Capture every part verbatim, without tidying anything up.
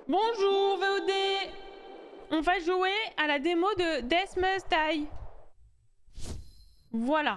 Bonjour V O D. On va jouer à la démo de Death Must Die. Voilà.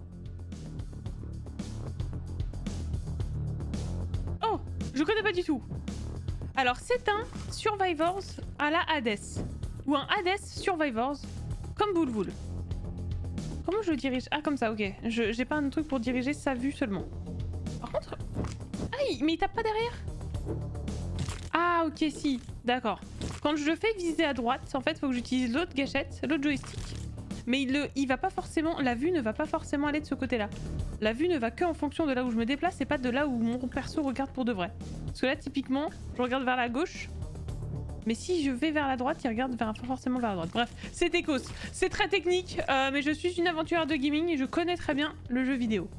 Oh, je connais pas du tout. Alors c'est un Survivors à la Hades. Ou un Hades Survivors, comme Boulboul. Comment je le dirige? Ah comme ça, ok. Je j'ai pas un truc pour diriger sa vue seulement. Par contre... Aïe, mais il tape pas derrière? Ah ok, si, d'accord. Quand je le fais viser à droite, en fait, faut que j'utilise l'autre gâchette, l'autre joystick. Mais il, le, il va pas forcément, la vue ne va pas forcément aller de ce côté-là. La vue ne va que en fonction de là où je me déplace et pas de là où mon perso regarde pour de vrai. Parce que là, typiquement, je regarde vers la gauche. Mais si je vais vers la droite, il regarde vers, forcément vers la droite. Bref, c'est techos. C'est très technique, euh, mais je suis une aventurière de gaming et je connais très bien le jeu vidéo.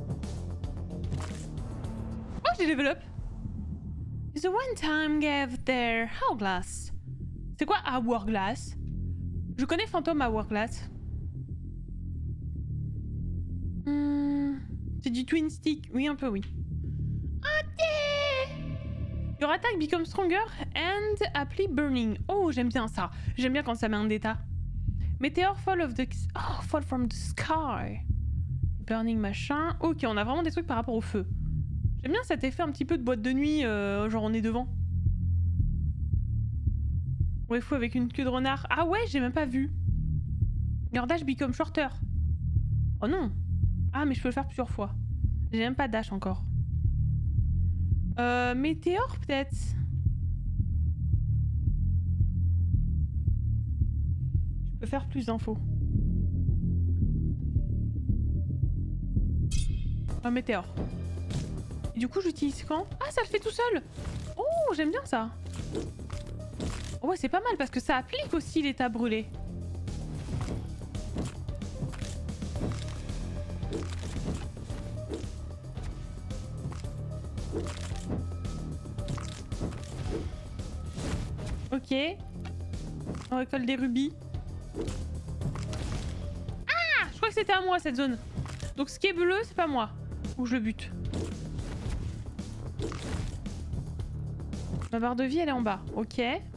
Oh, j'ai level up. The one time gave their hourglass. C'est quoi hourglass? Je connais Phantom Hourglass. Hmm, c'est du twin stick. Oui, un peu, oui. Ok. Your attack becomes stronger and apply burning. Oh, j'aime bien ça. J'aime bien quand ça met un d'état. Meteor fall of the... Oh, fall from the sky. Burning machin. Ok, on a vraiment des trucs par rapport au feu. J'aime bien cet effet un petit peu de boîte de nuit, euh, genre on est devant. Ouais, fou avec une queue de renard. Ah ouais, j'ai même pas vu. Your dash become shorter. Oh non. Ah, mais je peux le faire plusieurs fois. J'ai même pas dash encore. Euh, météore peut-être. Je peux faire plus d'infos. Un météore. Et du coup, j'utilise quand? Ah, ça le fait tout seul. Oh, j'aime bien ça. Oh ouais, c'est pas mal parce que ça applique aussi l'état brûlé. Ok. On récolte des rubis. Ah! Je crois que c'était à moi cette zone. Donc ce qui est bleu, c'est pas moi. Ou je le bute. Ma barre de vie, elle est en bas. Ok.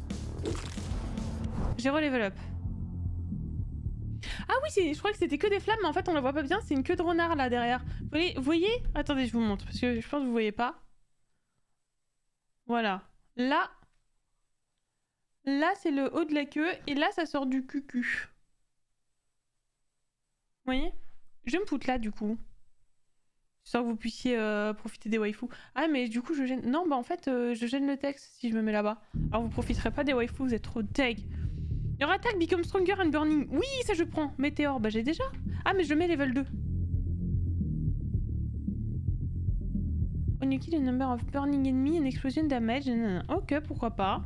J'ai re-level up. Ah oui, je crois que c'était que des flammes, mais en fait on la voit pas bien. C'est une queue de renard là derrière. Vous voyez, vous voyez? Attendez, je vous montre parce que je pense que vous voyez pas. Voilà. Là, là c'est le haut de la queue et là ça sort du cucu. Vous voyez? Je vais me foutre là du coup. Sans que vous puissiez euh, profiter des waifus. Ah mais du coup je gêne... Non bah en fait euh, je gêne le texte si je me mets là-bas. Alors vous profiterez pas des waifus, vous êtes trop deg. Your attack become stronger and burning. Oui ça je prends. Météore, bah j'ai déjà. Ah mais je le mets level deux. When you kill a number of burning enemy, an explosion damage. Ok, pourquoi pas.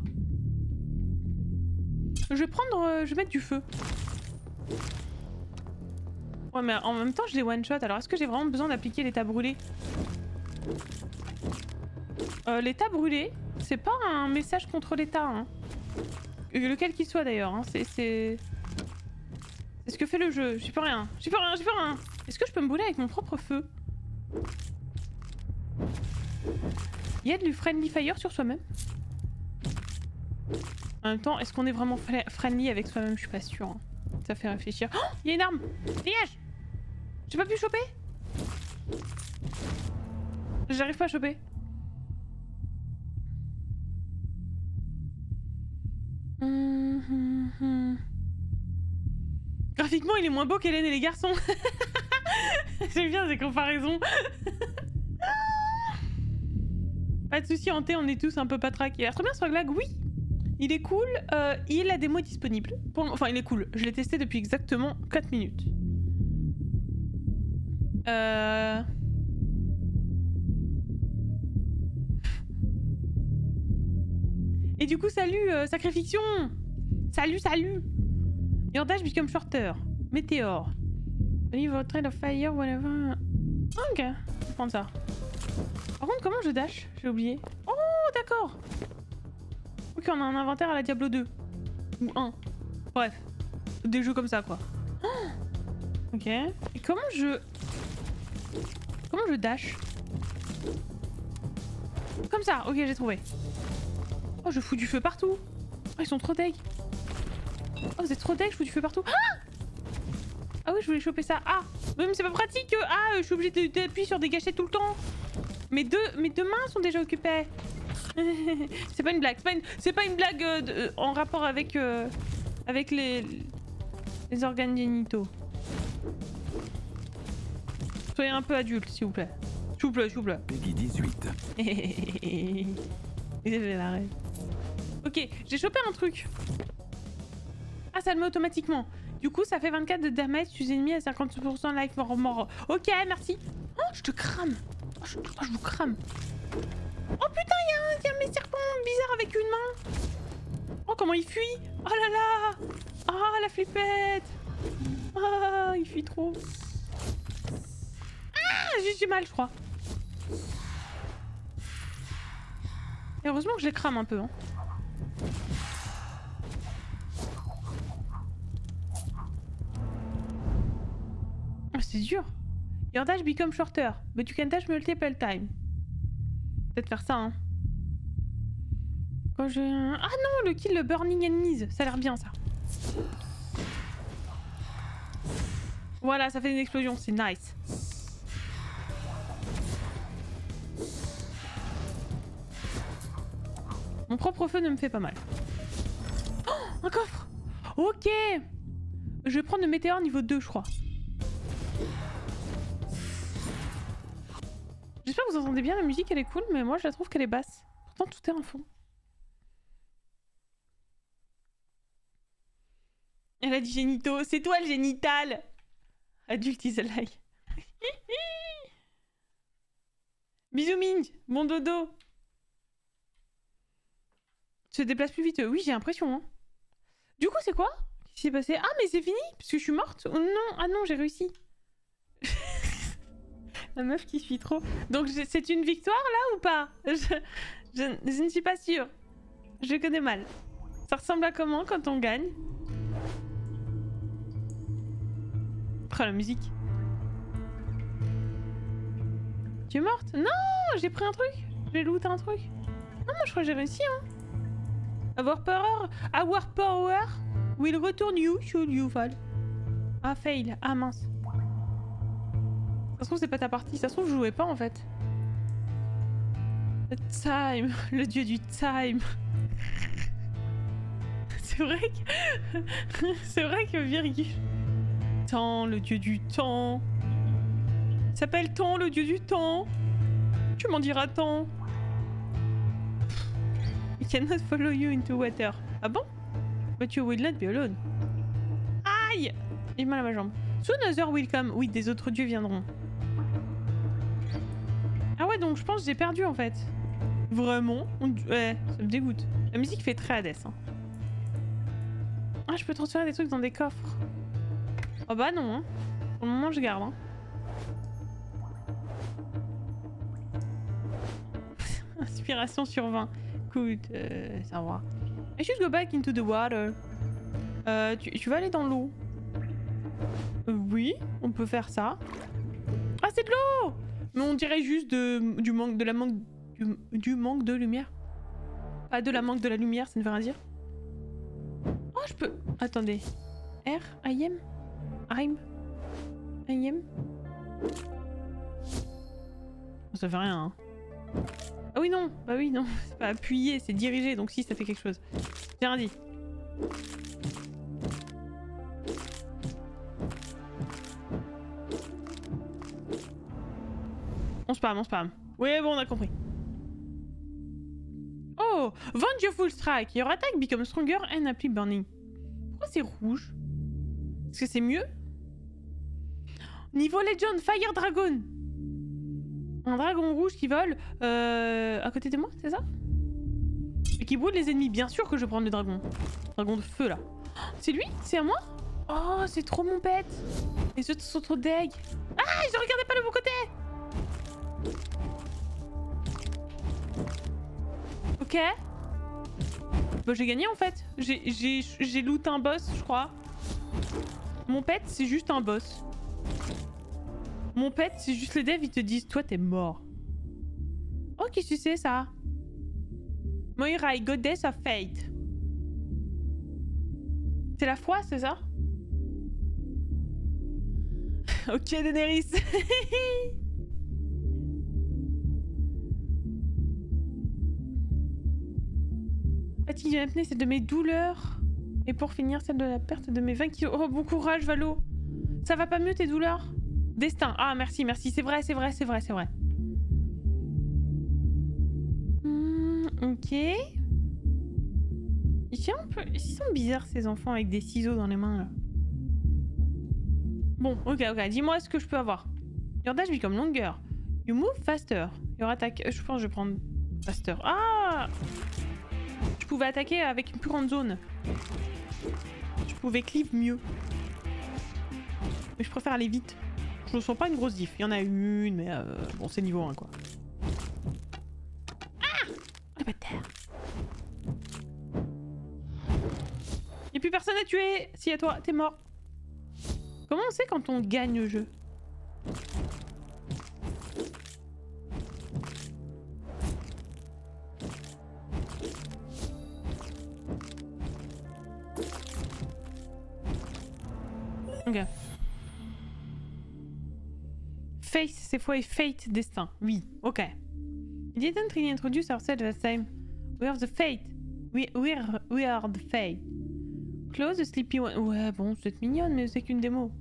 Je vais prendre... Euh, je vais mettre du feu. Ouais mais en même temps je les one shot, alors est-ce que j'ai vraiment besoin d'appliquer l'état brûlé? euh, L'état brûlé, c'est pas un message contre l'état, hein. Lequel qu'il soit d'ailleurs, hein. C'est... C'est ce que fait le jeu, j'y peux rien, j'y peux rien, j'y peux rien. Est-ce que je peux me brûler avec mon propre feu? Il y a du friendly fire sur soi-même? En même temps, est-ce qu'on est vraiment friendly avec soi-même? Je suis pas sûre, hein. Ça fait réfléchir. Oh, il y a une arme! Dégage! J'ai pas pu choper? J'arrive pas à choper. Hum, hum, hum. Graphiquement, il est moins beau qu'Hélène et les garçons. J'aime bien ces comparaisons. Pas de soucis, en T, on est tous un peu patraques. Il a l'air trop bien ce Roguelag, oui! Il est cool, euh, et la démo est disponible. Pour le... Enfin, il est cool. Je l'ai testé depuis exactement quatre minutes. Euh... Et du coup, salut, euh, Sacrifiction! Salut, salut! Your dash become shorter. Météore. Leave a trail of fire, whatever. Ok, je vais prendre ça. Par contre, comment je dash? J'ai oublié. Oh, d'accord! Ok, on a un inventaire à la Diablo deux. Ou un. Bref. Des jeux comme ça, quoi. Oh, ok. Et comment je... Comment je dash? Comme ça, ok, j'ai trouvé. Oh, Oh, je fous du feu partout. Oh, ils sont trop deg. Oh, vous êtes trop deg, je fous du feu partout. Ah, ah oui, je voulais choper ça. Ah, mais c'est pas pratique. Ah, je suis obligée d'appuyer sur des gâchettes tout le temps. Mes deux, mes deux mains sont déjà occupées. C'est pas une blague. C'est pas une, c'est pas une blague euh, de, euh, en rapport avec, euh, avec les, les organes génitaux. Soyez un peu adulte, s'il vous plaît. S'il vous plaît, s'il vous plaît. Peggy dix-huit. J'ai la rêve. Ok, j'ai chopé un truc. Ah, ça le met automatiquement. Du coup, ça fait vingt-quatre de damage sur les ennemis à cinquante pour cent life mort mort. Ok, merci. Oh, je te crame. Oh, je, oh, je vous crame. Oh putain, il y a un, y a mes serpents bizarres avec une main. Oh, comment il fuit. Oh là là. Oh, la flippette. Oh, il fuit trop. Ah, j'ai mal, je crois. Et heureusement que je les crame un peu. Hein. Oh, c'est dur. Your dash become shorter, but you can dash multiple time. Peut-être faire ça, hein. Quand je... Ah non, le kill, le burning enemies. Ça a l'air bien, ça. Voilà, ça fait une explosion, c'est nice. Mon propre feu ne me fait pas mal. Oh, un coffre. Ok. Je vais prendre le météore niveau deux, je crois. J'espère que vous entendez bien la musique, elle est cool, mais moi je la trouve qu'elle est basse. Pourtant tout est en fond. Elle a dit génitaux. C'est toi le génital. Adulte is alive. Bisous Minj. Bon dodo. Se déplace plus vite. Oui, j'ai l'impression. Hein. Du coup, c'est quoi? Qu'est-ce qui s'est passé? Ah, mais c'est fini? Parce que je suis morte? Oh non. Ah non, j'ai réussi. La meuf qui suit trop. Donc, c'est une victoire, là, ou pas? je, je, je ne suis pas sûre. Je connais mal. Ça ressemble à comment quand on gagne? Oh, la musique. Tu es morte? Non, j'ai pris un truc. J'ai looté un truc. Non, moi, je crois que j'ai réussi, hein. Avoir power, avoir power will return you should you fall. Ah, fail. Ah, mince. Ça se trouve, c'est pas ta partie. Ça se trouve, je jouais pas en fait. Le time. Le dieu du time. C'est vrai que. C'est vrai que virgule. Temps, le dieu du temps. Il s'appelle Temps, le dieu du temps. Tu m'en diras tant. I cannot follow you into water. Ah bon? But you will not be alone. Aïe! J'ai mal à ma jambe. Soon other will come. Oui, des autres dieux viendront. Ah ouais, donc je pense que j'ai perdu en fait. Vraiment? On... Ouais, ça me dégoûte. La musique fait très Hades. Hein. Ah, je peux transférer des trucs dans des coffres. Oh bah non, hein. Pour le moment, je garde. Hein. Inspiration sur vingt. Écoute, euh, ça va. I should go back into the water. Euh, tu, tu vas aller dans l'eau? euh, Oui, on peut faire ça. Ah, c'est de l'eau! Mais on dirait juste de, du manque de la manque du, du manque de lumière. Pas de la manque de la lumière, ça ne veut rien dire. Oh, je peux. Attendez. R, I am, I'm, I am. Ça fait rien. Hein. Ah oui non, bah oui non, c'est pas appuyer, c'est diriger, donc si ça fait quelque chose. J'ai rien dit. On spam, on spam. Oui bon, on a compris. Oh, Vengeful Strike. Your attack becomes stronger and apply burning. Pourquoi c'est rouge? Est-ce que c'est mieux? Niveau Legend, Fire Dragon. Un dragon rouge qui vole euh, à côté de moi, c'est ça? Et qui brûle les ennemis. Bien sûr que je prends le dragon. Dragon de feu là. C'est lui? C'est à moi? Oh, c'est trop mon pet. Les autres sont trop deg. Ah, je regardais pas le bon côté. Ok. Bah j'ai gagné en fait. J'ai loot un boss, je crois. Mon pet, c'est juste un boss. Mon pet, c'est juste les devs, ils te disent toi t'es mort. Oh, qu'est-ce que c'est ça? Moirai, goddess of fate. C'est la foi, c'est ça? Ok, Daenerys. Fatigue de l'apnée, c'est de mes douleurs. Et pour finir, celle de la perte de mes vingt kilos. Oh, bon courage, Valo. Ça va pas mieux, tes douleurs? Destin. Ah, merci, merci. C'est vrai, c'est vrai, c'est vrai, c'est vrai. Hmm, ok. Ils sont, un peu... Ils sont bizarres, ces enfants, avec des ciseaux dans les mains, là. Bon, ok, ok. Dis-moi ce que je peux avoir. Your dash become longer. You move faster. Your attack... Je pense que je vais prendre faster. Ah! Je pouvais attaquer avec une plus grande zone. Je pouvais cleave mieux. Mais je préfère aller vite. Je ne sens pas une grosse diff. Il y en a une, mais euh, bon, c'est niveau un, quoi. Ah! Le bâtard. Y'a plus personne à tuer. Si, à toi, t'es mort. Comment on sait quand on gagne le jeu? Ok. Face, c'est fois Fate, destin. Oui, ok. It didn't really introduce ourselves last time. We are the fate. We, we, are, we are the fate. Close the sleepy one. Ouais, bon, c'est mignonne, mais c'est qu'une démo.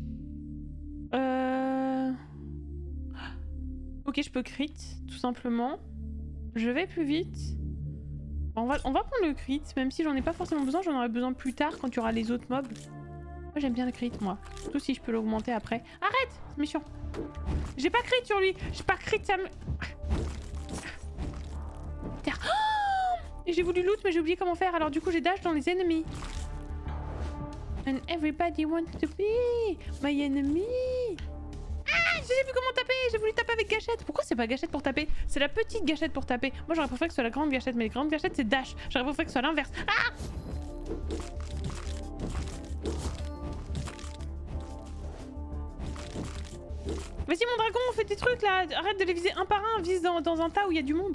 Euh... Ok, je peux crit, tout simplement. Je vais plus vite. On va, on va prendre le crit, même si j'en ai pas forcément besoin, j'en aurai besoin plus tard quand il y aura les autres mobs. Moi j'aime bien le crit, moi. Surtout si je peux l'augmenter après. Arrête! C'est méchant. J'ai pas crit sur lui. J'ai pas crit, ça me... Oh, j'ai voulu loot, mais j'ai oublié comment faire. Alors du coup, j'ai dash dans les ennemis. And everybody wants to be my enemy. Ah, je sais plus comment taper. J'ai voulu taper avec gâchette. Pourquoi c'est pas gâchette pour taper? C'est la petite gâchette pour taper. Moi j'aurais préféré que ce soit la grande gâchette, mais la grande gâchette c'est dash. J'aurais préféré que ce soit l'inverse. Ah! Vas-y mon dragon, on fait des trucs là. Arrête de les viser un par un. Vise dans, dans un tas où il y a du monde.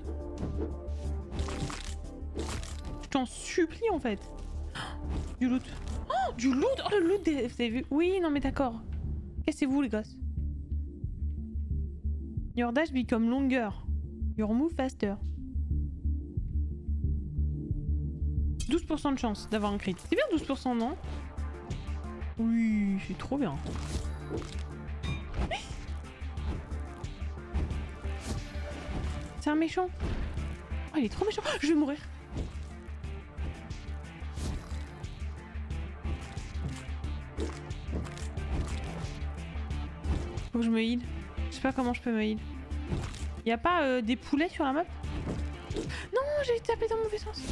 Je t'en supplie en fait. Oh, du loot. Oh, du loot. Oh, le loot des... Vous avez vu? Oui, non mais d'accord. Cassez-vous les gosses. Your dash become longer. Your move faster. douze pour cent de chance d'avoir un crit. C'est bien douze pour cent, non? Oui, c'est trop bien. C'est un méchant. Oh, il est trop méchant. Oh, je vais mourir. Faut que je me heal. Je sais pas comment je peux me heal. Y a pas euh, des poulets sur la map? Non, j'ai tapé dans le mauvais sens.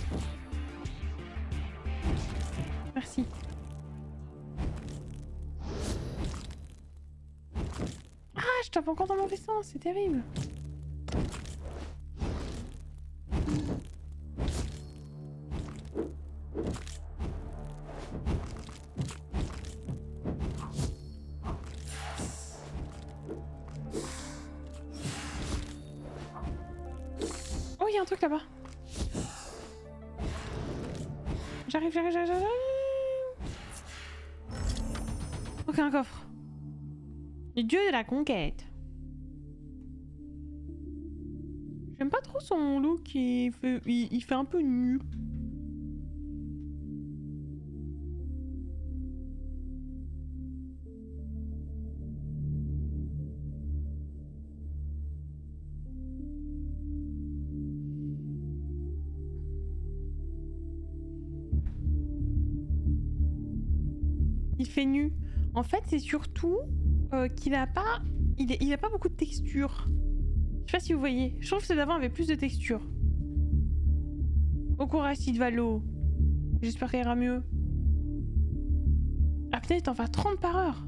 Merci. Ah, je tape encore dans le mauvais sens, c'est terrible. Oh, il y a un truc là-bas. J'arrive, j'arrive, j'arrive, j'arrive. Ok, un coffre. Le dieu de la conquête. J'aime pas trop son look, il fait, il, il fait un peu nu. Il fait nu. En fait, c'est surtout euh, qu'il a pas, il, est, il a pas beaucoup de texture. Je sais pas si vous voyez. Je trouve que ceux d'avant avaient plus de texture. Au courage, Sidvalo. J'espère qu'il ira mieux. Ah peut-être t'en fais trente par heure.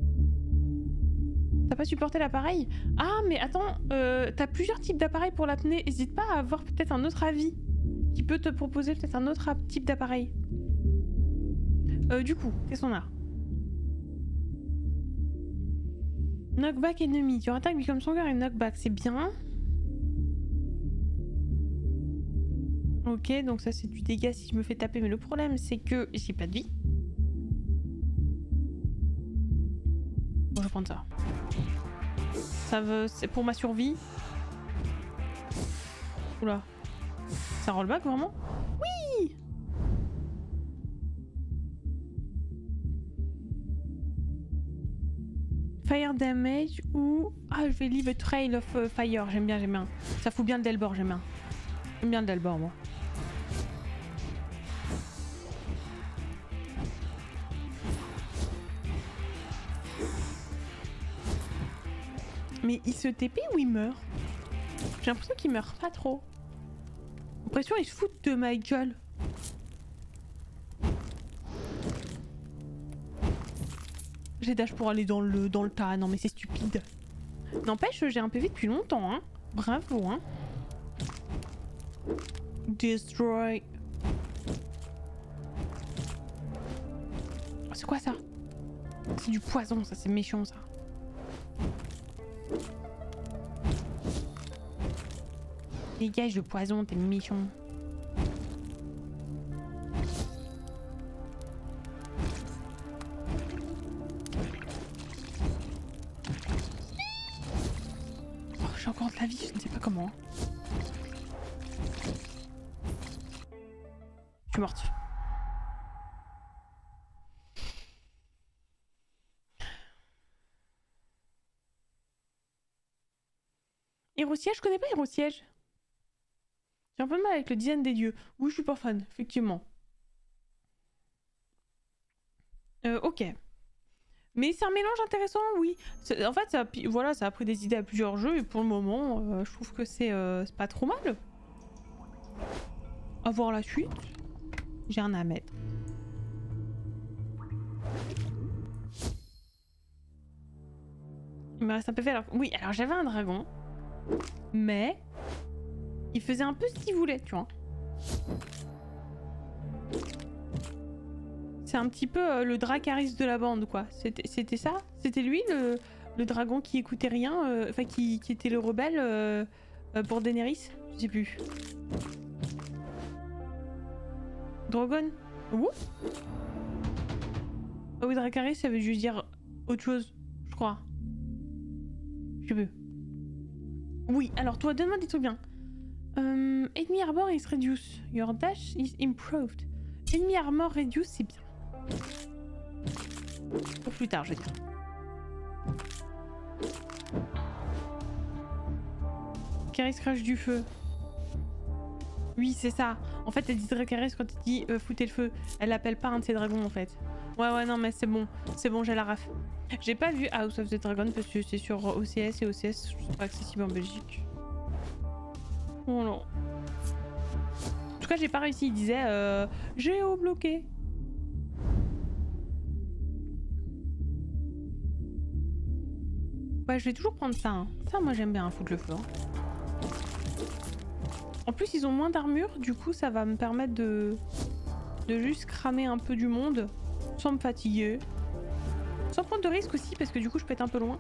T'as pas supporté l'appareil? Ah mais attends, euh, t'as plusieurs types d'appareils pour l'apnée. N'hésite pas à avoir peut-être un autre avis qui peut te proposer peut-être un autre type d'appareil. Euh, du coup, qu'est-ce qu'on a? Knockback ennemi. Your attack becomes stronger et knockback. C'est bien. Ok, donc ça c'est du dégât si je me fais taper, mais le problème c'est que j'ai pas de vie. Bon, je vais prendre ça. Ça veut... c'est pour ma survie. Oula. Ça rollback vraiment? Oui! Fire damage ou... Ah, je vais leave a trail of uh, fire. J'aime bien, j'aime bien. Ça fout bien le Delbord, j'aime bien. J'aime bien le Delbord, moi. Mais il se T P ou il meurt? J'ai l'impression qu'il meurt pas trop. J'ai l'impression qu'il se fout de ma gueule. J'ai dash pour aller dans le, dans le tas. Non mais c'est stupide. N'empêche, j'ai un P V depuis longtemps. Hein. Bravo. Hein. Destroy. C'est quoi ça? C'est du poison, ça. C'est méchant, ça. Dégage le poison, t'es méchant. Oh, j'ai encore de la vie, je ne sais pas comment. Je suis morte. Héros siège, je connais pas Héros siège. J'ai un peu de mal avec le design des dieux. Oui, je suis pas fan, effectivement. Euh, ok. Mais c'est un mélange intéressant, oui. En fait, ça, voilà, ça a pris des idées à plusieurs jeux et pour le moment, euh, je trouve que c'est euh, pas trop mal. À voir la suite. J'ai rien à mettre. Il me reste un P V alors... Oui, alors j'avais un dragon. Mais... il faisait un peu ce qu'il voulait, tu vois. C'est un petit peu euh, le Dracarys de la bande, quoi. C'était ça? C'était lui, le, le dragon qui écoutait rien, euh, enfin qui, qui était le rebelle euh, euh, pour Daenerys? Je sais plus. Drogon? Ouh. Oh oui, Dracarys, ça veut juste dire autre chose, je crois. Je sais plus. Oui, alors toi, donne-moi des trucs bien. Um, enemy armor is reduced. Your dash is improved. Enemy armor reduced, c'est bien. Pour plus tard, je veux dire. Dracarys crache du feu. Oui, c'est ça. En fait, elle dit Dracarys quand elle dit euh, foutez le feu. Elle appelle pas un de ses dragons, en fait. Ouais, ouais, non, mais c'est bon. C'est bon, j'ai la raf. J'ai pas vu House of the Dragon parce que c'est sur O C S et O C S, c'est pas accessible en Belgique. Oh non. En tout cas, j'ai pas réussi. Il disait euh, géo-bloqué. Ouais, je vais toujours prendre ça. Hein. Ça, moi, j'aime bien hein, foutre le feu. Hein. En plus, ils ont moins d'armure. Du coup, ça va me permettre de... de juste cramer un peu du monde sans me fatiguer. Sans prendre de risque aussi, parce que du coup, je peux être un peu loin.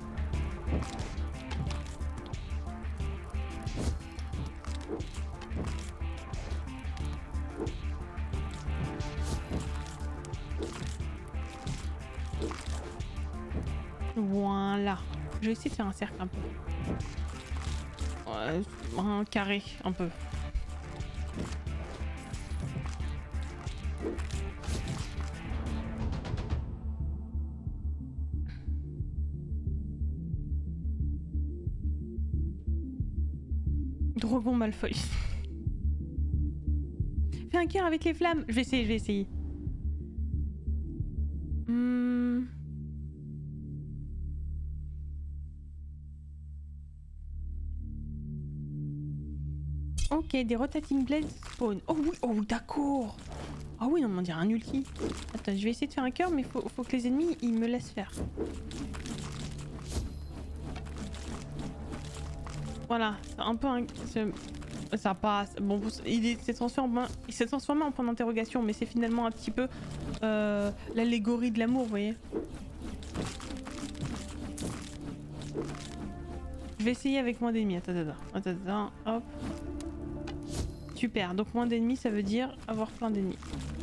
Voilà. Je vais essayer de faire un cercle un peu. Ouais, un carré un peu. Drogon Malfoy. Fais un cœur avec les flammes. Je vais essayer, je vais essayer. Hmm. Ok, des rotating blades spawn. Oh oui, oh d'accord. Ah oui, non, mais on dirait un ulti. Attends, je vais essayer de faire un cœur, mais faut, faut que les ennemis ils me laissent faire. Voilà, c'est un peu un... ça passe. Bon, il s'est transformé, il s'est transformé en point d'interrogation, mais c'est finalement un petit peu euh, l'allégorie de l'amour, vous voyez. Je vais essayer avec moins d'ennemis. Attends, attends, attends, attends, hop. Super, donc moins d'ennemis, ça veut dire avoir plein d'ennemis.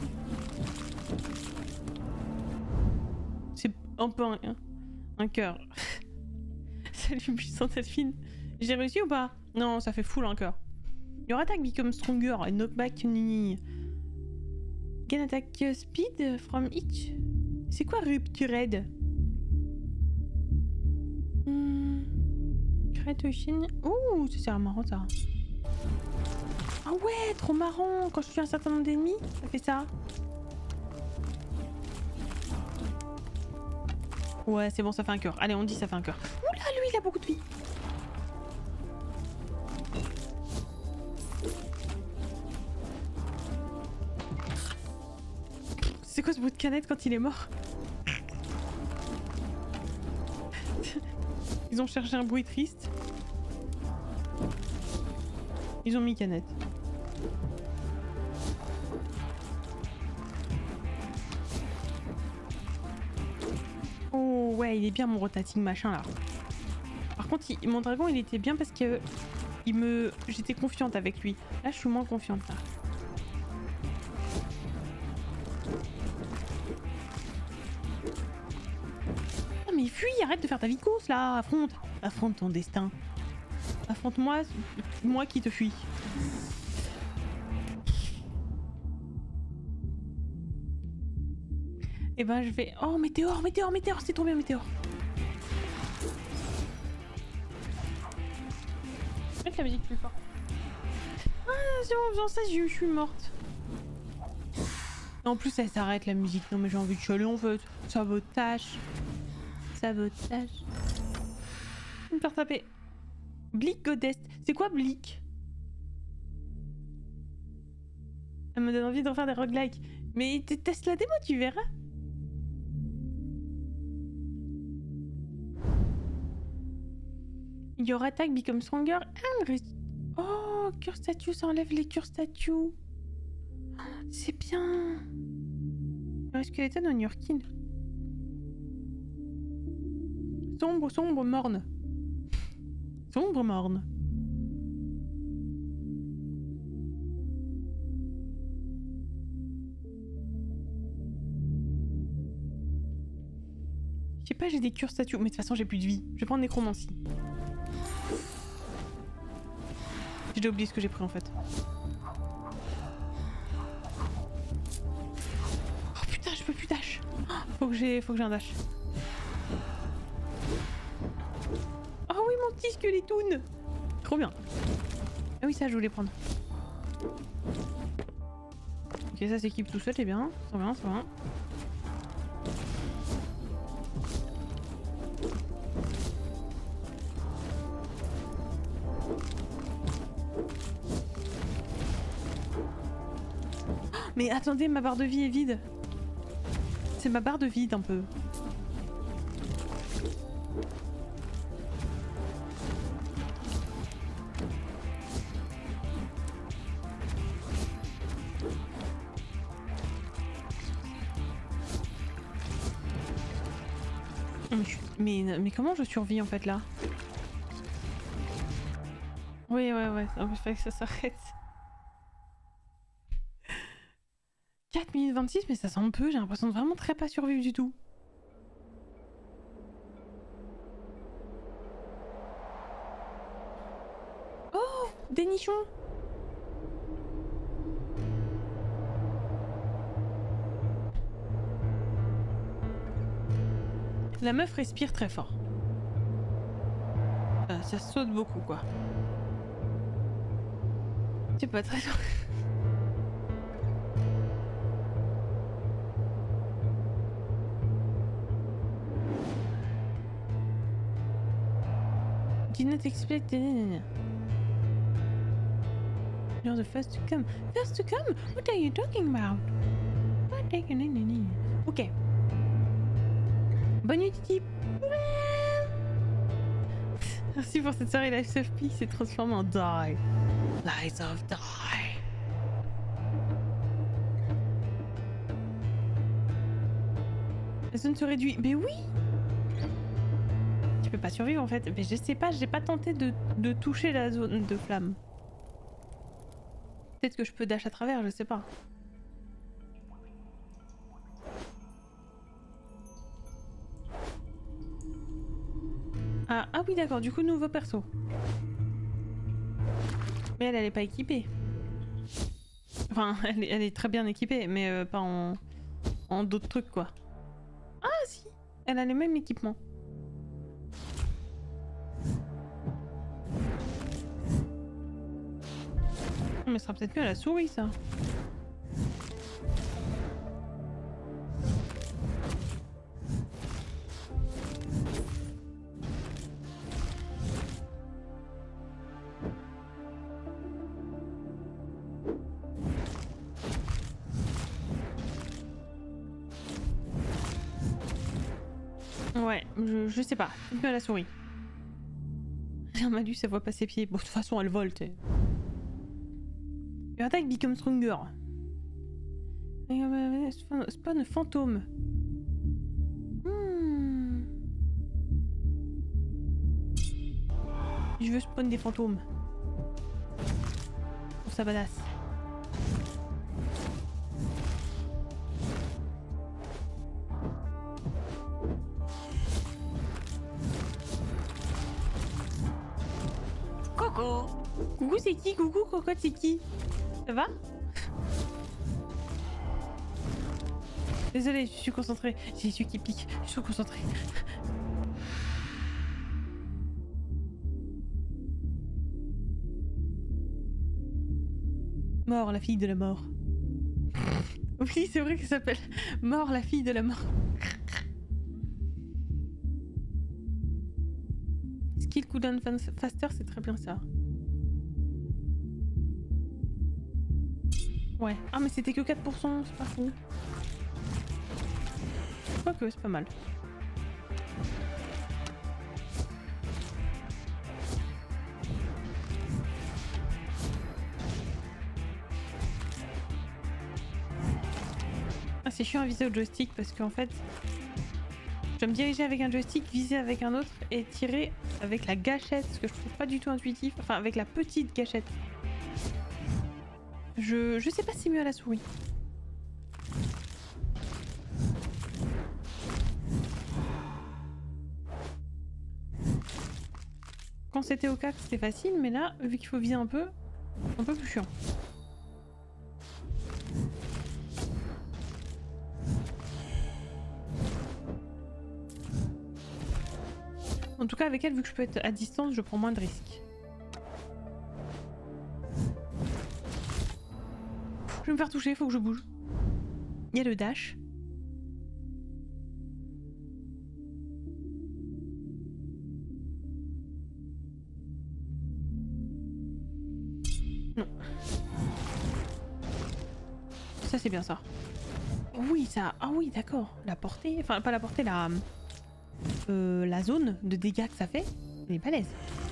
C'est un peu un, un cœur. Salut puissante Delphine. J'ai réussi ou pas? Non, ça fait full un cœur. Your attack become stronger and knockback ni. Gain attack speed from each. C'est quoi Ruptured? Hmm. Créatoshin. Ouh, c'est marrant ça. Ah ouais, trop marrant. Quand je tue un certain nombre d'ennemis, ça fait ça. Ouais, c'est bon, ça fait un cœur. Allez, on dit ça fait un cœur. Oula, lui, il a beaucoup de vie. C'est quoi ce bout de canette quand il est mort? Ils ont cherché un bruit triste. Ils ont mis canette. Oh ouais, il est bien mon rotating machin là. Par contre, il, mon dragon il était bien parce que il me, j'étais confiante avec lui. Là, je suis moins confiante là. Non mais fuis, arrête de faire ta vie de course là, affronte, affronte ton destin. Affronte-moi, moi qui te fuis. Et ben je vais... Oh météore, météore, météore, c'est trop bien météore. Mettre la musique plus fort. Ah c'est bon, en faisant ça je suis morte. En plus elle s'arrête la musique, non mais j'ai envie de chialer en fait. Sabotage. Sabotage. Me faire taper. Bleak Godest. C'est quoi Bleak? Elle me donne envie de refaire des roguelikes. Mais teste la démo, tu verras. Your attack become stronger and... Oh, cure statue, ça enlève les cure statues. C'est bien. Your skeleton on your kin. Sombre, sombre, morne. Sombre, morne. Je sais pas, j'ai des cure statues. Mais de toute façon, j'ai plus de vie. Je vais prendre nécromancie. J'ai oublié ce que j'ai pris en fait. Oh putain, je peux plus dash. Faut que j'ai, faut que j'ai un dash. Oh oui, mon petit squelettoon. Trop bien. Ah oui, ça je voulais prendre. Ok, ça s'équipe tout seul, c'est bien. C'est bien, c'est bien. Mais attendez, ma barre de vie est vide. C'est ma barre de vide un peu. Mais, mais comment je survis en fait là? Oui, ouais, ouais, il fallait que ça s'arrête. quatre minutes vingt-six, mais ça semble peu, j'ai l'impression de vraiment très pas survivre du tout. Oh, des nichons. La meuf respire très fort. Euh, ça saute beaucoup quoi. C'est pas très... Did not expect... You're the first to come. First to come? What are you talking about? What are you... Ok. Bonne nuit Titi. Merci pour cette soirée. Life of Pi s'est transformé en Die. Lies of Die. La zone se réduit. Mais oui. Tu peux pas survivre en fait. Mais je sais pas, j'ai pas tenté de, de toucher la zone de flamme. Peut-être que je peux dash à travers, je sais pas. Ah, ah oui d'accord, du coup nouveau perso. Mais elle, elle est pas équipée. Enfin, elle est, elle est très bien équipée, mais euh, pas en, en d'autres trucs quoi. Ah si, elle a les mêmes équipements. Mais ce sera peut-être mieux à la souris ça. Ouais, je, je sais pas, peut-être mieux à la souris. Un malus, elle voit pas ses pieds. Bon, de toute façon, elle vole, t'es. Your attack become stronger. Spawn fantôme. Hmm. Je veux spawn des fantômes. Pour ça badass. Coucou. Coucou, c'est qui? Coucou, cocotte, c'est qui? Ça va? Désolée, je suis concentrée. J'ai les yeux qui piquent. Je suis concentrée. Mort, la fille de la mort. Oui, c'est vrai qu'elle s'appelle Mort, la fille de la mort. Skill cooldown faster, c'est très bien ça. Ouais. Ah mais c'était que quatre pour cent, c'est pas fou. Quoique, c'est pas mal. Ah c'est chiant à viser au joystick parce qu'en fait... Je dois me diriger avec un joystick, viser avec un autre et tirer avec la gâchette, ce que je trouve pas du tout intuitif. Enfin avec la petite gâchette. Je, je sais pas si c'est mieux à la souris. Quand c'était au cac c'était facile, mais là, vu qu'il faut viser un peu, un peu plus chiant. En tout cas avec elle, vu que je peux être à distance, je prends moins de risques. Je vais me faire toucher, faut que je bouge. Il y a le dash. Non. Ça c'est bien ça. Oui ça. Ah oui d'accord. La portée. Enfin pas la portée, la... Euh, la zone de dégâts que ça fait. Elle est balèze.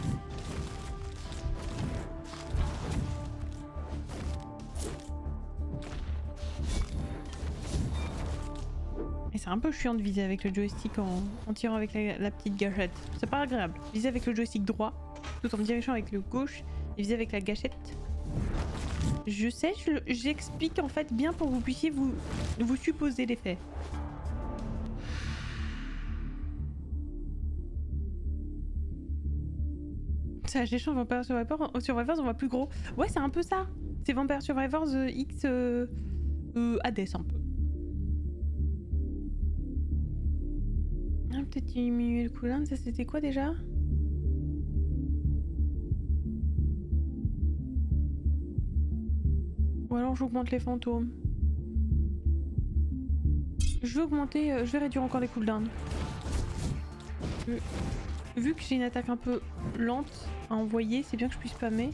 Et c'est un peu chiant de viser avec le joystick en, en tirant avec la, la petite gâchette. C'est pas agréable. Viser avec le joystick droit, tout en me dirigeant avec le gauche, et viser avec la gâchette. Je sais, j'explique en fait bien pour que vous puissiez vous, vous supposer les faits. Ça, j'échange Vampire Survivors, Survivors, on voit plus gros. Ouais, c'est un peu ça. C'est Vampire Survivors euh, X euh, euh, Hades un peu. Ah, peut-être diminuer le cooldown, ça c'était quoi déjà? Ou alors j'augmente les fantômes. Je vais augmenter, euh, je vais réduire encore les cooldowns. Je... Vu que j'ai une attaque un peu lente à envoyer, c'est bien que je puisse spammer.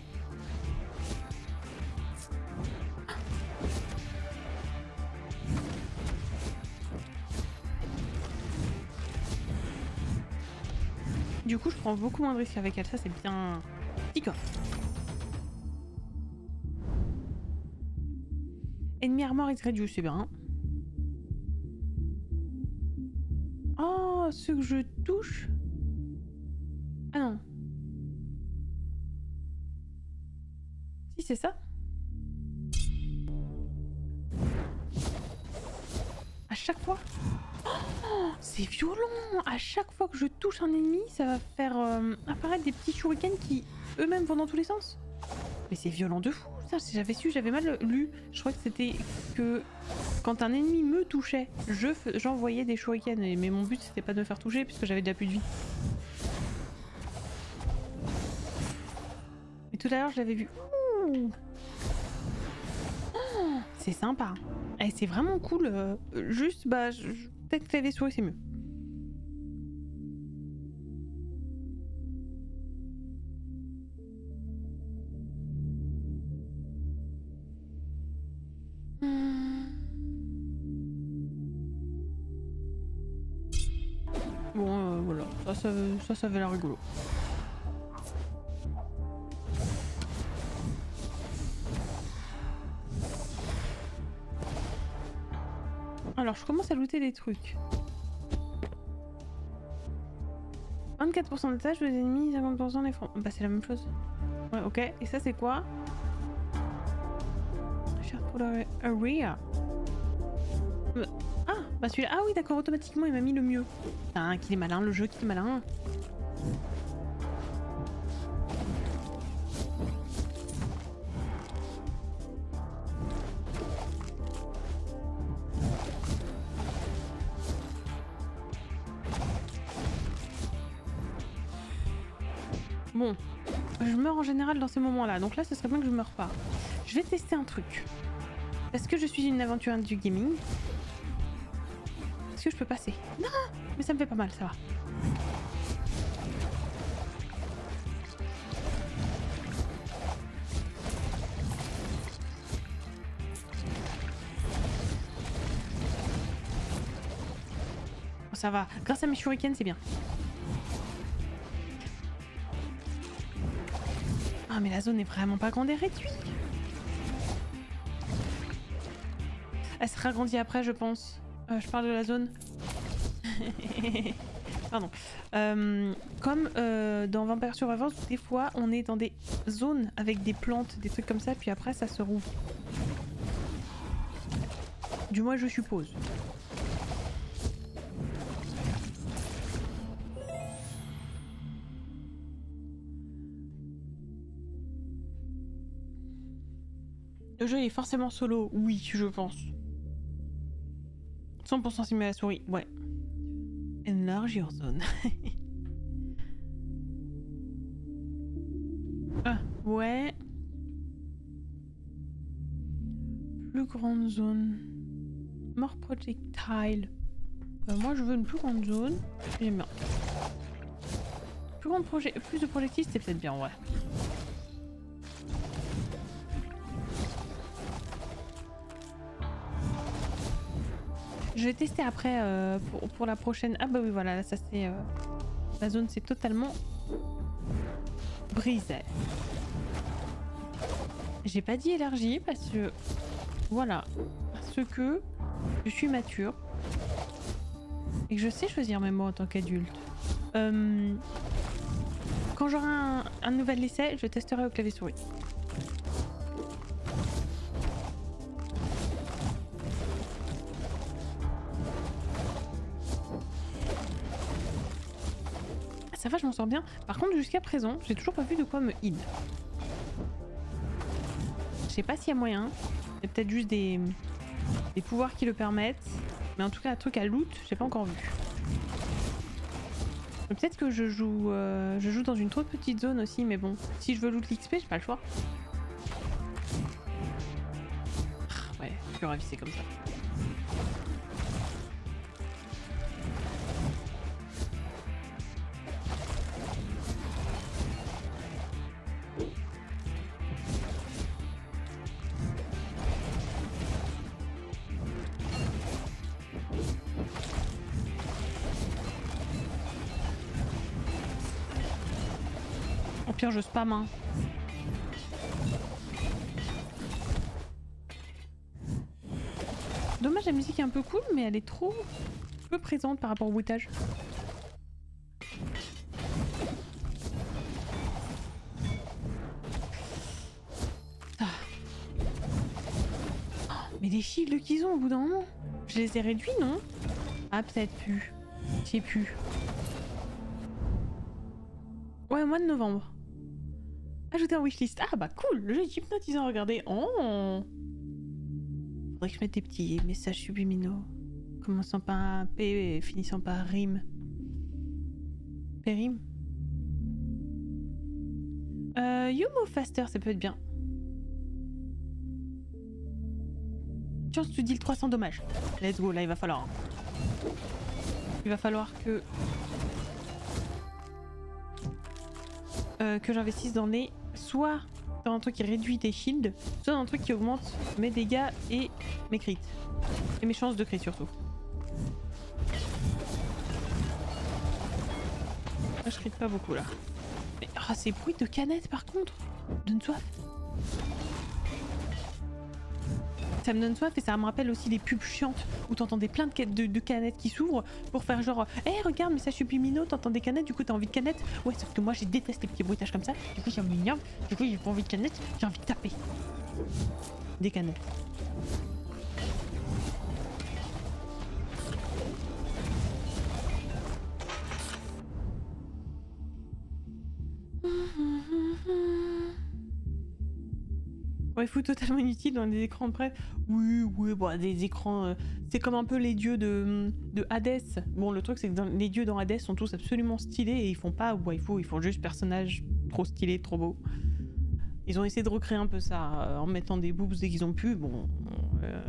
Du coup, je prends beaucoup moins de risques avec elle, ça c'est bien... Petit coffre. Ennemi armor is reduced, c'est bien. Oh, ceux que je touche... Ah non. Si, c'est ça. À chaque fois. Oh, c'est violent. À chaque fois que je touche un ennemi, ça va faire euh, apparaître des petits shurikens qui eux-mêmes vont dans tous les sens. Mais c'est violent de fou. Ça, si j'avais su, j'avais mal lu. Je crois que c'était que quand un ennemi me touchait, je j'envoyais des shurikens. Mais mon but c'était pas de me faire toucher puisque j'avais déjà plus de vie. Mais tout à l'heure, je l'avais vu. Ouh. Oh, c'est sympa. Et c'est vraiment cool. Euh, juste, bah, je... peut-être que clavier souris, c'est mieux. Bon, euh, voilà. Ça, ça, ça, ça avait l'air rigolo. Alors, je commence à looter des trucs. vingt-quatre pour cent de tâches, les ennemis, cinquante pour cent des francs. Bah, c'est la même chose. Ouais, ok. Et ça, c'est quoi? Sharpwood Area. Ah, bah celui-là. Ah oui, d'accord, automatiquement, il m'a mis le mieux. Putain, qu'il est malin, le jeu, qu'il est malin. Bon, je meurs en général dans ces moments-là, donc là ce serait bien que je meure pas. Je vais tester un truc. Est-ce que je suis une aventurière du gaming? Est-ce que je peux passer? Non, mais ça me fait pas mal, ça va. Oh, ça va, grâce à mes shurikens, c'est bien. Ah mais la zone est vraiment pas grande et réduite. Elle sera agrandie après je pense. Euh, je parle de la zone. Pardon. Euh, comme euh, dans Vampire Survivors, des fois on est dans des zones avec des plantes, des trucs comme ça, puis après ça se rouvre. Du moins je suppose. Le jeu est forcément solo, oui, je pense. cent pour cent simulé à la souris, ouais. Enlarge your zone. Ah, ouais. Plus grande zone. More projectile. Euh, moi, je veux une plus grande zone. J'aime bien. Plus, grande projet... plus de projectiles, c'est peut-être bien, ouais. Je vais tester après euh, pour, pour la prochaine. Ah bah oui voilà, là, ça c'est... Euh... La zone c'est totalement brisée. J'ai pas dit élargie parce que... Voilà. Parce que je suis mature. Et que je sais choisir mes mots en tant qu'adulte. Euh... Quand j'aurai un, un nouvel essai, je testerai au clavier souris. Ça va, je m'en sors bien. Par contre, jusqu'à présent, j'ai toujours pas vu de quoi me heal. Je sais pas s'il y a moyen. Il y a peut-être juste des... des pouvoirs qui le permettent. Mais en tout cas, un truc à loot, j'ai pas encore vu. Peut-être que je joue, euh, je joue dans une trop petite zone aussi, mais bon. Si je veux loot l'X P, j'ai pas le choix. Ah, ouais, je suis ravie, c'est comme ça. Au pire, je spam, hein. Dommage, la musique est un peu cool, mais elle est trop peu présente par rapport au bruitage. Ah. Oh, mais des les shields qu'ils ont au bout d'un moment. Je les ai réduits, non? Ah, peut-être plus. Je sais plus. Ouais, mois de novembre. Ajouter en wishlist. Ah bah cool, le jeu est hypnotisant, regardez. Oh, faudrait que je mette des petits messages subliminaux. Commençant par un P et finissant par rime. Périm. Euh, you move faster, ça peut être bien. Chance to deal trois cents dommages. Let's go, là il va falloir. Il va falloir que... Euh, que j'investisse dans les... Soit dans un truc qui réduit tes shields, soit dans un truc qui augmente mes dégâts et mes crits. Et mes chances de crit surtout. Là je crit pas beaucoup là. Mais oh, ces bruits de canettes par contre, donne soif. Ça me donne soif et ça me rappelle aussi les pubs chiantes où t'entendais plein de, de, de canettes qui s'ouvrent pour faire genre hé hey, regarde message subliminaux, t'entends des canettes, du coup t'as envie de canettes. Ouais sauf que moi j'ai détesté les petits bruitages comme ça, du coup j'ai envie de mignon, du coup j'ai pas envie de canettes, j'ai envie de taper. Des canettes. Ouais, fout totalement inutile dans des écrans près. Oui, oui, bon, des écrans. Euh, c'est comme un peu les dieux de, de Hades. Bon, le truc, c'est que dans, les dieux dans Hades sont tous absolument stylés et ils font pas waifu, ils font juste personnages trop stylés, trop beaux. Ils ont essayé de recréer un peu ça euh, en mettant des boobs dès qu'ils ont pu. Bon. Euh...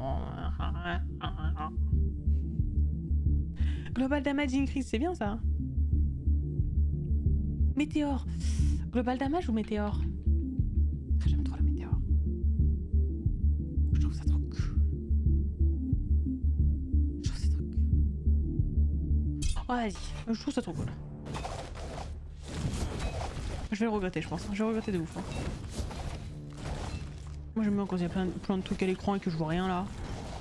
Global Damage Increase, c'est bien ça. Météore. Global Damage ou Météore? J'aime trop la Météore. Je trouve ça trop cool. Je trouve ça trop cool. Oh, vas-y, je trouve ça trop cool. Je vais le regretter, je pense. Je vais le regretter de ouf. Hein. Moi j'aime bien quand il y a plein, plein de trucs à l'écran et que je vois rien là.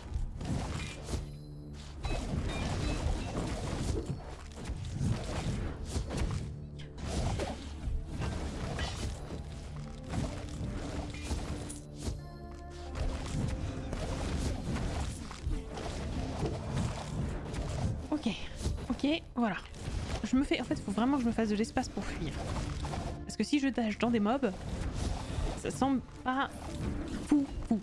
Ok, ok, voilà. Je me fais, en fait, il faut vraiment que je me fasse de l'espace pour fuir. Parce que si je dash dans des mobs, ça semble pas fou fou.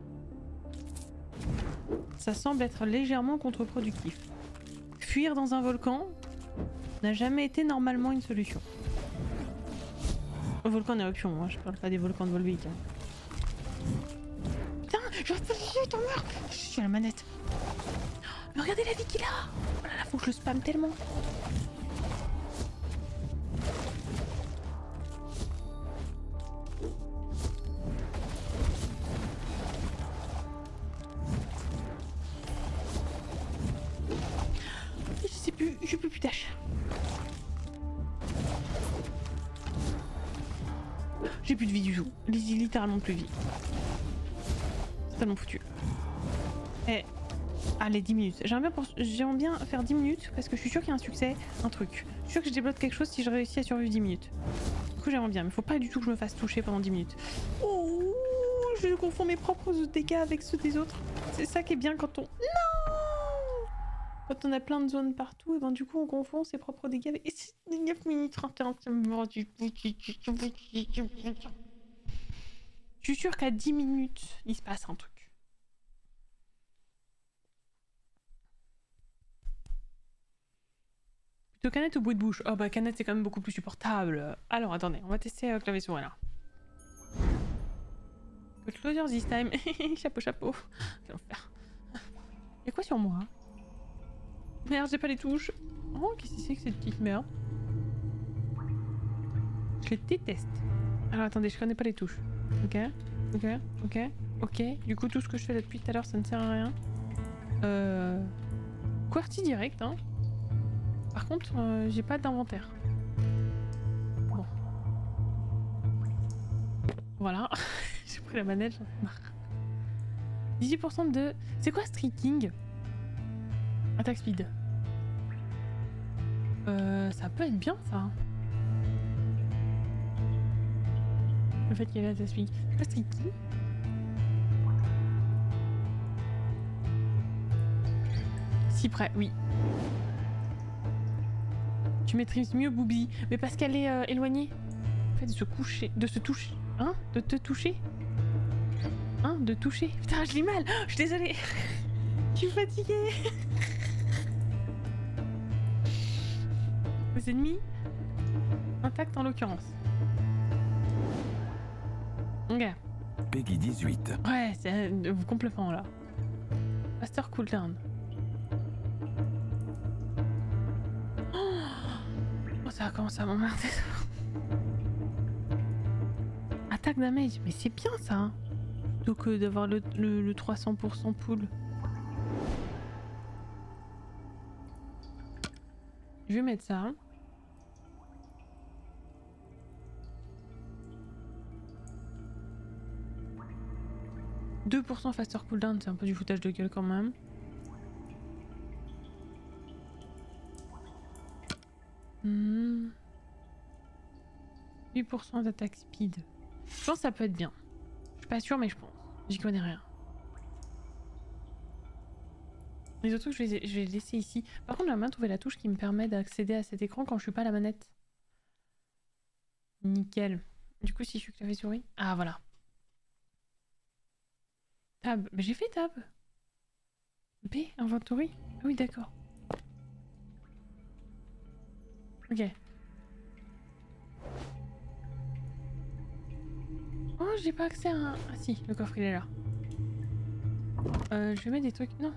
Ça semble être légèrement contre-productif. Fuir dans un volcan n'a jamais été normalement une solution. Le volcan d'éruption, hein, je parle pas des volcans de Volvic. Hein. Putain, j'en peux plus, t'en meurs. Je suis à la manette. Mais regardez la vie qu'il a. Oh là là, faut que je le spamme tellement. Je sais plus, je peux plus dash. J'ai plus de vie du tout. Littéralement plus de vie. C'est tellement foutu. Eh. Allez, dix minutes. J'aimerais bien, pour... bien faire dix minutes parce que je suis sûre qu'il y a un succès, un truc. Je suis sûre que je débloque quelque chose si je réussis à survivre dix minutes. Du coup, j'aimerais bien, mais faut pas du tout que je me fasse toucher pendant dix minutes. Oh, je confonds mes propres dégâts avec ceux des autres. C'est ça qui est bien quand on... Non, quand on a plein de zones partout, et ben du coup, on confond ses propres dégâts avec... Et c'est neuf minutes trente et un. Je suis sûre qu'à dix minutes, il se passe un truc. De canette ou bruit de bouche? Oh bah canette c'est quand même beaucoup plus supportable. Alors attendez, on va tester euh, clavier souris là. But closer this time. Chapeau chapeau. Quel enfer. Y'a quoi sur moi? Merde, j'ai pas les touches. Oh, qu'est-ce que c'est que cette petite merde? Je les déteste. Alors attendez, je connais pas les touches. Ok, ok, ok, ok. Du coup tout ce que je fais là depuis tout à l'heure ça ne sert à rien. Euh... QWERTY direct hein. Par contre, euh, j'ai pas d'inventaire. Bon. Voilà. J'ai pris la manette, j'en ai marre. dix-huit pour cent de... C'est quoi streaking? Attack speed. Euh, ça peut être bien ça. Le fait qu'il y ait l'attack speed. C'est quoi streaking? Si près, oui. Tu maîtrises mieux Booby, mais parce qu'elle est euh, éloignée. En fait, de se coucher, de se toucher, hein, de te toucher, hein, de toucher. Putain, je lis mal. Oh, je suis désolée. Je suis fatiguée. Vos ennemis intacts en l'occurrence. Ok. Peggy dix-huit. Ouais, c'est euh, complètement là. Faster cooldown. Oh, ça va commencer à m'emmerder. Attaque damage, mais c'est bien ça. Hein, plutôt que d'avoir le, le, le trois cents pour cent pool. Je vais mettre ça. Hein. deux pour cent faster cooldown, c'est un peu du foutage de gueule quand même. Hmm. huit pour cent d'attaque speed. Je pense que ça peut être bien. Je suis pas sûre, mais je pense. J'y connais rien. Les autres trucs, je vais, je vais les laisser ici. Par contre, j'aimerais bien trouver la touche qui me permet d'accéder à cet écran quand je suis pas à la manette. Nickel. Du coup, si je suis clavier souris. Ah, voilà. Tab. Mais j'ai fait tab. B, inventory. Ah oui, d'accord. Ok. Oh, j'ai pas accès à un... Ah si, le coffre il est là. Euh, je vais mettre des trucs... Non.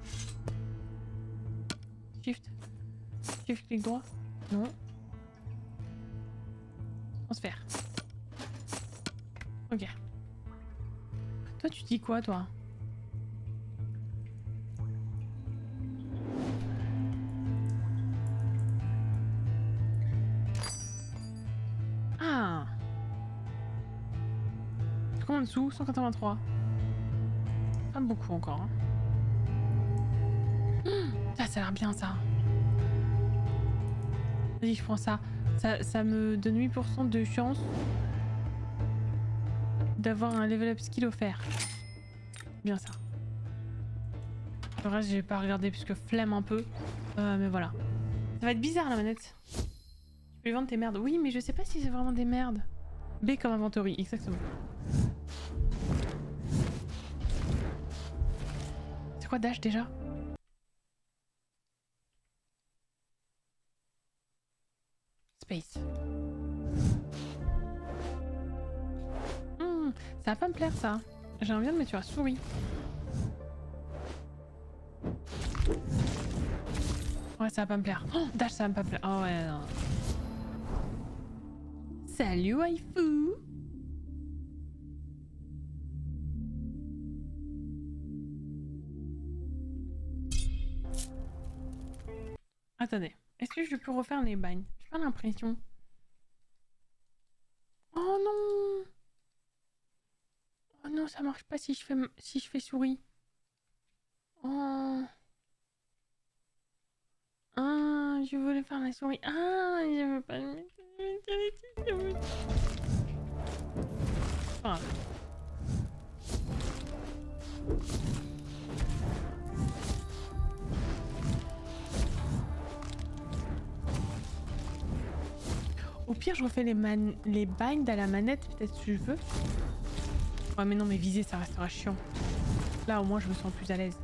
Shift. Shift, clic droit. Non. Transfert. Ok. Toi, tu dis quoi, toi? Ah. Combien en dessous? cent quatre-vingt-trois. Pas beaucoup encore. Hein. Mmh, ça, ça a l'air bien, ça. Vas-y, je prends ça. ça. Ça me donne huit pour cent de chance d'avoir un level up skill offert. Bien ça. Le reste, j'ai pas regardé puisque flemme un peu. Euh, mais voilà. Ça va être bizarre la manette. Tu peux lui vendre tes merdes. Oui, mais je sais pas si c'est vraiment des merdes. B comme inventory, exactement. C'est quoi dash déjà? Space. Mmh, ça va pas me plaire ça. J'aimerais bien de mettre sur la souris. Ouais, ça va pas me plaire. Oh, dash, ça va pas me plaire. Oh ouais, non. Salut, waifu. Attendez, est-ce que je peux refaire les bagnes? J'ai pas l'impression. Oh non. Oh non, ça marche pas si je fais si je fais souris. Oh. Ah, je voulais faire la souris. Ah, je veux pas le mettre. Je veux... Voilà. Au pire, je refais les, man les binds à la manette, peut-être si je veux. Ouais, mais non, mais viser, ça restera chiant. Là, au moins, je me sens plus à l'aise.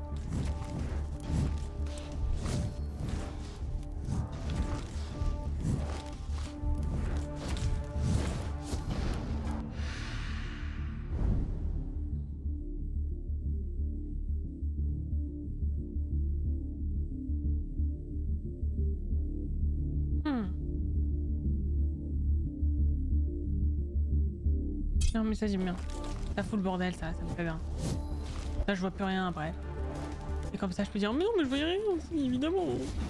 Non mais ça j'aime bien. Ça fout le bordel ça, ça me fait bien. Là je vois plus rien après. Et comme ça je peux dire mais non mais je voyais rien aussi évidemment.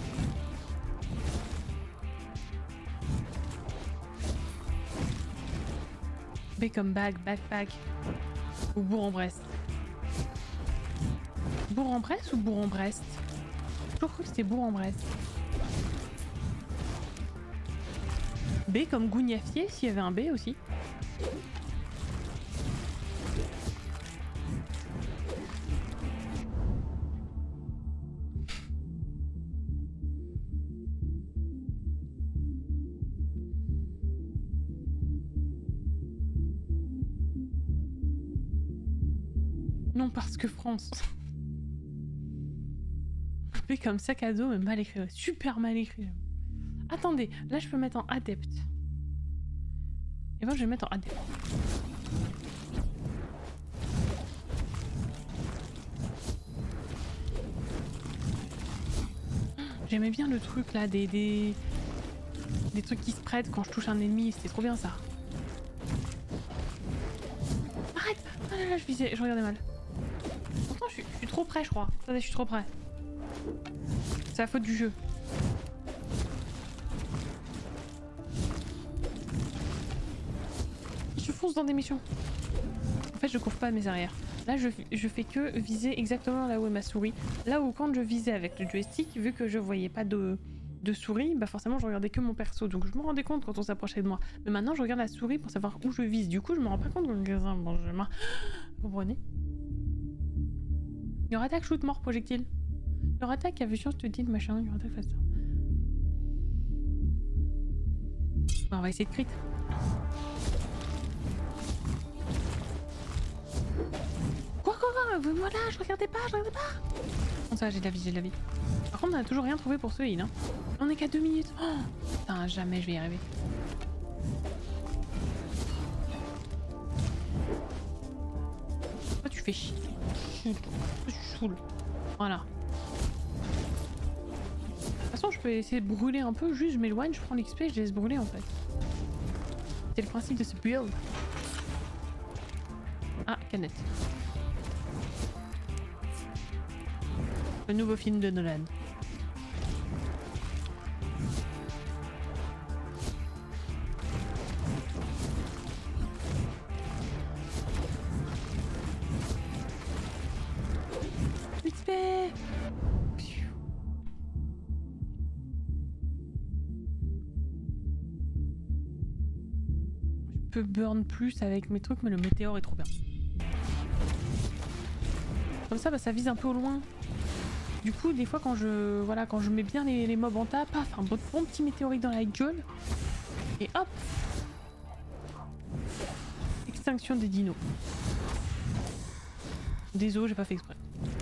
B comme bag, backpack. Ou Bourg-en-Bresse. Bourg-en-Bresse ou Bourg-en-Brest? J'ai toujours cru que c'était Bourg-en-Bresse. B comme Gougnafier s'il y avait un B aussi. Non, parce que France. Fait comme sac à dos, mais mal écrit. Super mal écrit. Attendez, là je peux mettre en adepte. Et moi je vais mettre en adepte. J'aimais bien le truc là, des, des... des trucs qui se prêtent quand je touche un ennemi, c'était trop bien ça. Arrête! Ah là là, je visais, je regardais mal. Pourtant je suis, je suis trop près je crois. Attendez, je suis trop près. C'est la faute du jeu. Je fonce dans des missions. En fait je couvre pas mes arrières. Là je, je fais que viser exactement là où est ma souris. Là où quand je visais avec le joystick, vu que je voyais pas de, de souris, bah forcément je regardais que mon perso. Donc je me rendais compte quand on s'approchait de moi. Mais maintenant je regarde la souris pour savoir où je vise. Du coup je me rends pas compte quand je bon, je m'en... Vous comprenez? Your attaque shoot mort projectile. Your attaque a vu chance te dit machin. Your attaque faster. Bon, on va essayer de crit. Quoi quoi quoi? Voilà, je regardais pas, je regardais pas. Bon ça, j'ai de la vie, j'ai de la vie. Par contre, on a toujours rien trouvé pour ce heal. Hein. On est qu'à deux minutes. Oh, putain, jamais je vais y arriver. Toi, tu fais chier. Tu saoules. Voilà. De toute façon, je peux essayer de brûler un peu. Juste, je m'éloigne, je prends l'X P et je laisse brûler en fait. C'est le principe de ce build. Ah, canette. Le nouveau film de Nolan. X P. Je peux burn plus avec mes trucs, mais le météore est trop bien. Comme ça, bah, ça vise un peu au loin. Du coup, des fois, quand je, voilà, quand je mets bien les, les mobs en tas, paf, un bon, bon petit météorite dans la gueule. Et hop! Extinction des dinos. Désolé, j'ai pas fait exprès.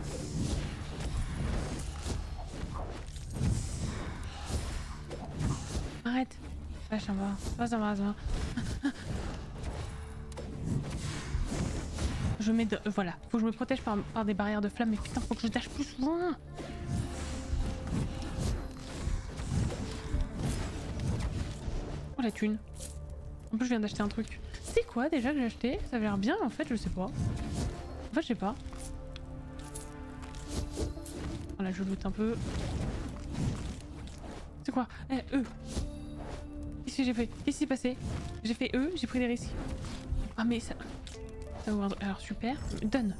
Arrête! Ah, ça va, ça va, ça va, ça va. Je mets de... Voilà, faut que je me protège par, par des barrières de flammes, mais putain, faut que je dash plus loin. Oh la thune. En plus je viens d'acheter un truc. C'est quoi déjà que j'ai acheté? Ça avait l'air bien en fait, je sais pas. En fait je sais pas. Voilà, je loot un peu. C'est quoi? Eh, eux. Qu'est-ce que j'ai fait? Qu'est-ce qui s'est passé? J'ai fait eux, j'ai pris des risques. Ah mais ça... Alors super, donne.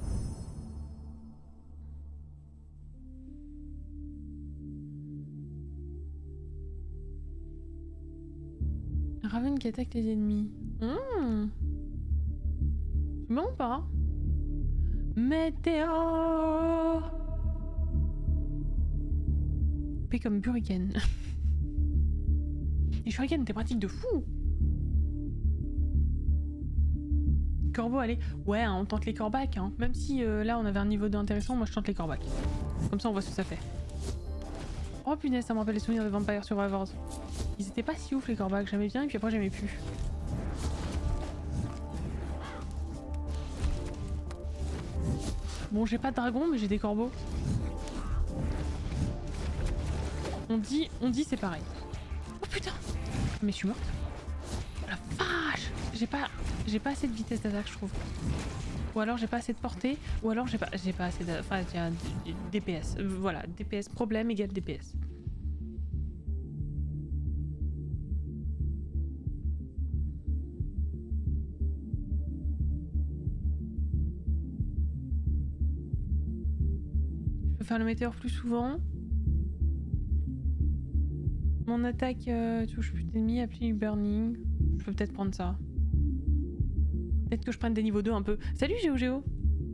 Raven qui attaque les ennemis. Mmh. C'est bon ou pas? Météore. P comme Buriken. Les shurikens, t'es pratique de fou. Corbeau, allez. Ouais, hein, on tente les corbacs. Hein. Même si euh, là on avait un niveau deux intéressant, moi je tente les corbacs. Comme ça on voit ce que ça fait. Oh punaise, ça me rappelle les souvenirs de Vampire Survivors. Ils étaient pas si ouf les corbacs, j'aimais bien et puis après j'aimais plus. Bon, j'ai pas de dragon, mais j'ai des corbeaux. On dit, on dit c'est pareil. Oh putain! Mais je suis morte. Oh la vache! J'ai pas, j'ai pas assez de vitesse d'attaque, je trouve. Ou alors j'ai pas assez de portée, ou alors j'ai pas, j'ai pas assez de, enfin, il y a D P S. Euh, voilà, D P S problème égale D P S. Je peux faire le météore plus souvent. Mon attaque euh, touche plus d'ennemis, applique burning. Je peux peut-être prendre ça. Peut-être que je prenne des niveaux deux un peu. Salut Géo Géo.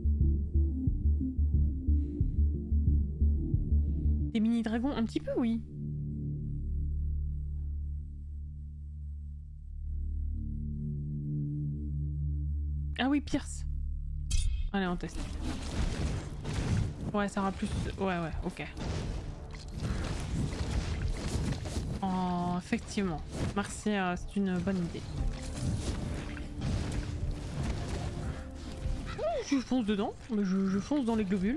Des mini-dragons, un petit peu oui. Ah oui, Pierce. Allez, on teste. Ouais, ça aura plus... Ouais, ouais, ok. Oh, effectivement. Merci, euh, c'est une bonne idée. Je fonce dedans, mais je, je fonce dans les globules.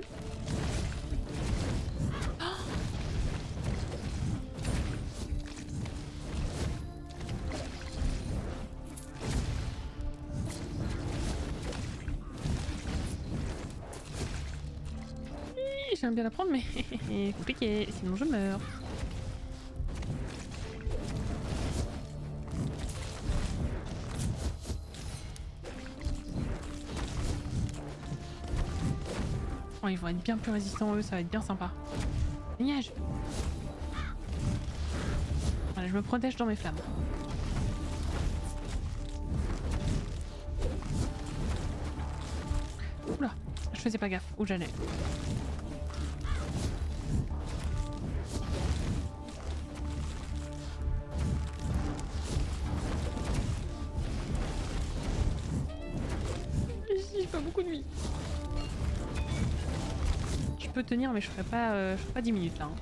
J'aime bien la prendre, mais compliqué, sinon je meurs. Oh, ils vont être bien plus résistants eux, ça va être bien sympa. Nuage. Voilà, je me protège dans mes flammes. Oula, je faisais pas gaffe où j'allais. J'ai pas beaucoup de vie. Je peux tenir, mais je ferai pas, euh, je ferai pas dix minutes là. Hein.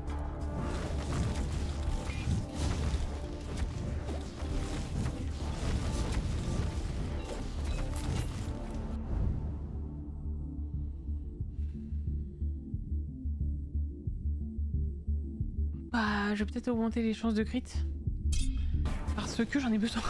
Bah, je vais peut-être augmenter les chances de crit. Parce que j'en ai besoin.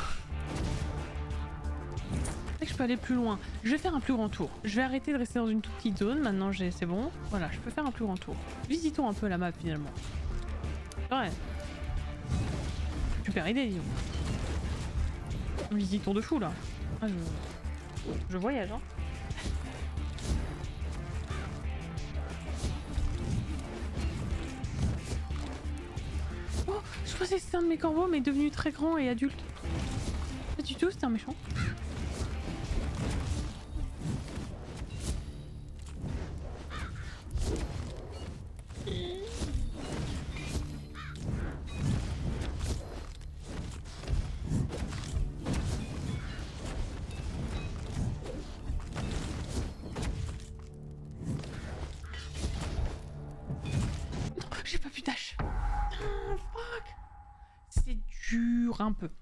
Que je peux aller plus loin. Je vais faire un plus grand tour. Je vais arrêter de rester dans une toute petite zone. Maintenant, j'ai, c'est bon. Voilà, je peux faire un plus grand tour. Visitons un peu la map finalement. Ouais. Super idée, disons. Visitons de fou là. Ah, je... je voyage, hein. Oh, je pensais que c'était un de mes corbeaux, mais devenu très grand et adulte. Pas du tout, c'était un méchant. Un peu.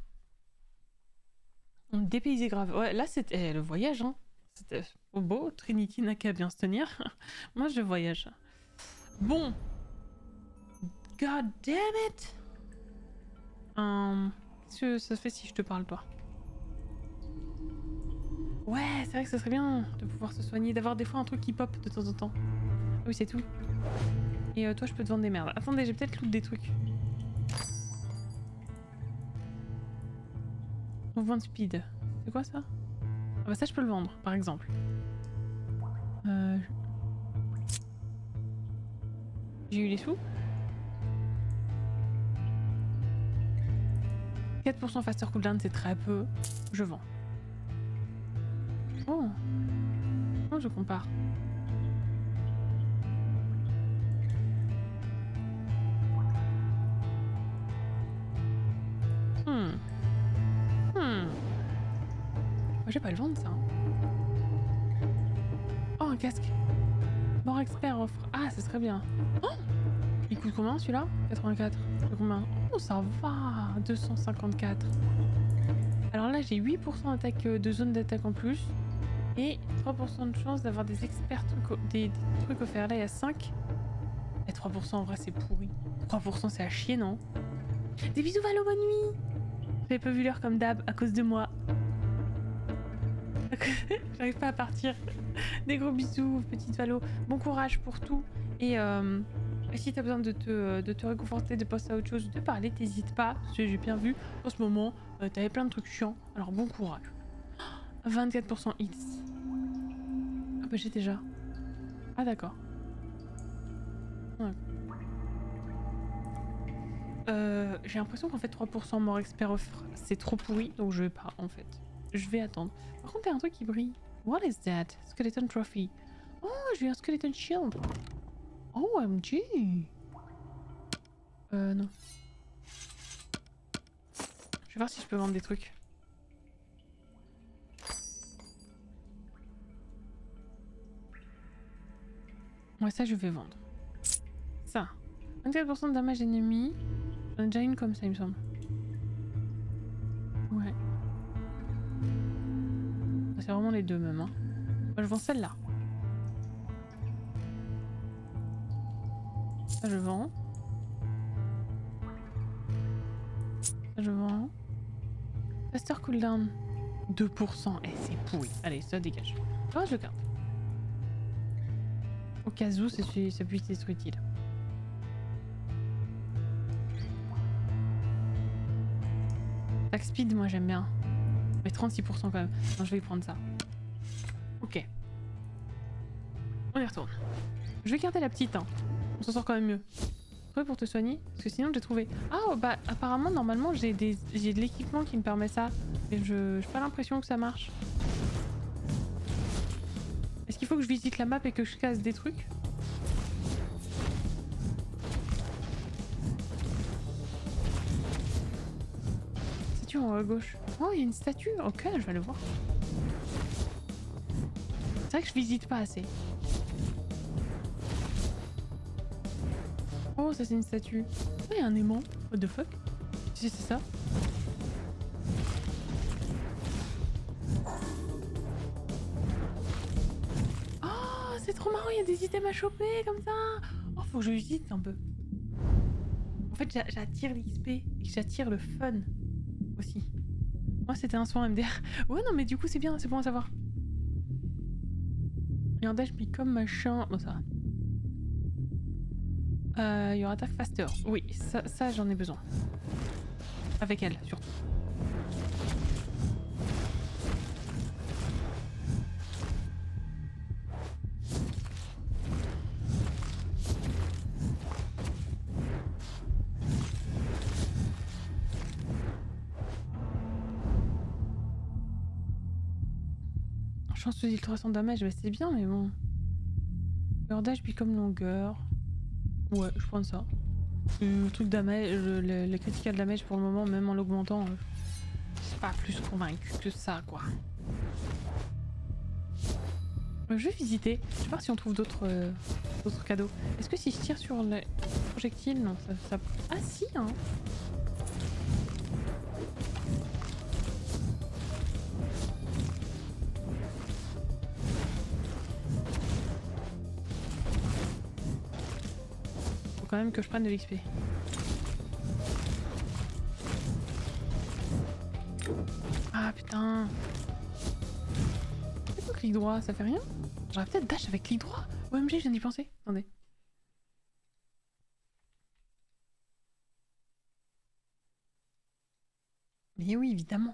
On dépaysé grave. Ouais, là c'était le voyage, hein. C'était beau. Trinity n'a qu'à bien se tenir. Moi je voyage. Bon. God damn it. Hum, Qu'est-ce que ça fait si je te parle, toi? Ouais, c'est vrai que ça serait bien de pouvoir se soigner, d'avoir des fois un truc qui pop de temps en temps. Oui, c'est tout. Et euh, toi, je peux te vendre des merdes. Attendez, j'ai peut-être loot des trucs. Mouvement speed. C'est quoi ça? Ah bah ça je peux le vendre par exemple. Euh... J'ai eu les sous. quatre pour cent faster cooldown c'est très peu. Je vends. Oh. Oh je compare. Hmm. Hmm. Je vais pas le vendre ça. Oh un casque. Mort expert offre. Ah ça serait bien. Oh il coûte combien celui-là? quatre-vingt-quatre. C'est combien? Oh ça va. deux cent cinquante-quatre. Alors là j'ai huit pour cent d'attaque de zone d'attaque en plus. Et trois pour cent de chance d'avoir des experts trucs, des, des trucs offerts. Là il y a cinq. Et trois pour cent en vrai c'est pourri. trois pour cent c'est à chier non? Des bisous Valo, bonne nuit. J'avais pas vu l'heure comme d'hab à cause de moi. J'arrive pas à partir. Des gros bisous, petite Valo. Bon courage pour tout. Et euh, si t'as besoin de te, de te réconforter, de passer à autre chose, de parler, t'hésites pas. Parce que j'ai bien vu en ce moment, euh, t'avais plein de trucs chiants. Alors bon courage. vingt-quatre pour cent hits. Ah bah j'ai déjà. Ah d'accord. Ouais. Euh, j'ai l'impression qu'en fait trois pour cent mort expert offre c'est trop pourri donc je vais pas en fait. Je vais attendre. Par contre, il y a un truc qui brille. What is that? Skeleton trophy. Oh, j'ai un skeleton shield. O M G. Euh, non. Je vais voir si je peux vendre des trucs. Ouais, ça je vais vendre. Ça. vingt-quatre pour cent de damage ennemi. J'en ai déjà une comme ça, il me semble. Ouais. C'est vraiment les deux même. Hein. Moi, je vends celle-là. Ça, je vends. Ça, je vends. Faster cooldown. deux pour cent. Eh, c'est pourri. Allez, ça dégage. Oh, je le garde. Au cas où, ça puisse être utile. Attack speed, moi j'aime bien. Mais trente-six pour cent quand même. Non, je vais prendre ça. Ok. On y retourne. Je vais garder la petite. Hein. On s'en sort quand même mieux. Trouver pour te soigner. Parce que sinon j'ai trouvé. Ah bah apparemment normalement j'ai des j'ai de l'équipement qui me permet ça. Mais je j'ai pas l'impression que ça marche. Est-ce qu'il faut que je visite la map et que je casse des trucs? Statue en haut à gauche. Oh, il y a une statue. Ok, je vais aller voir. C'est vrai que je visite pas assez. Oh, ça c'est une statue. Oh, il y a un aimant. What the fuck? Si c'est ça. Oh, c'est trop marrant, il y a des items à choper comme ça. Oh, faut que je visite un peu. En fait, j'attire l'X P et j'attire le fun aussi. Moi, c'était un soin M D R. Ouais, non, mais du coup, c'est bien, c'est bon à savoir. Regardage, puis comme machin. Bon, ça va. Euh, il y aura attaque faster. Oui, ça, ça j'en ai besoin. Avec elle, surtout. Chance de trois cents damage, bah, c'est bien, mais bon. Regardage, puis comme longueur. Ouais, je prends ça. Le truc damage, le, le, le critical damage pour le moment, même en l'augmentant, euh, je suis pas plus convaincu que ça, quoi. Euh, je vais visiter. Je vais voir si on trouve d'autres euh, d'autres cadeaux. Est-ce que si je tire sur les projectiles, non, ça, ça... Ah si, hein. Quand même que je prenne de l'X P. Ah putain. C'est quoi clic droit? Ça fait rien? J'aurais peut-être dash avec clic droit. O M G, je viens d'y penser. Attendez. Mais oui, évidemment.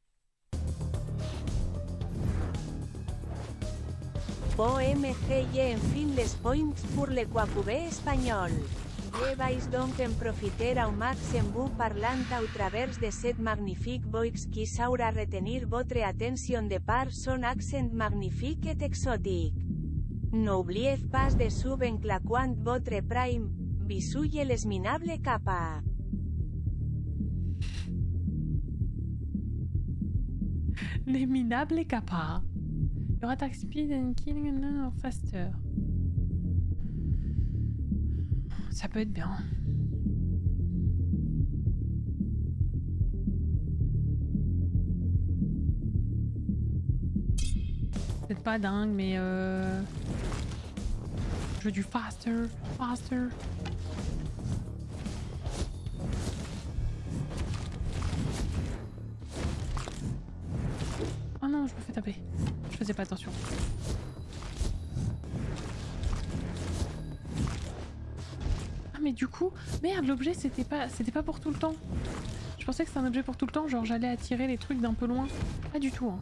O M G y en fin les points pour le quacubé espagnol. Llevais donc en profiter au max en vous parlant au travers de cette magnifique voix qui saura retenir votre attention de par son accent magnifique et exotique. N'oubliez pas de subenclaquant votre prime, bisouille l'esminable capa. L'éminable capa. Your attack speed and killing another faster. Ça peut être bien. C'est pas dingue, mais euh... je veux du faster, faster. Oh non, je me fais taper. Je faisais pas attention. Ah mais du coup, merde, l'objet c'était pas c'était pas pour tout le temps. Je pensais que c'était un objet pour tout le temps, genre j'allais attirer les trucs d'un peu loin. Pas du tout, hein.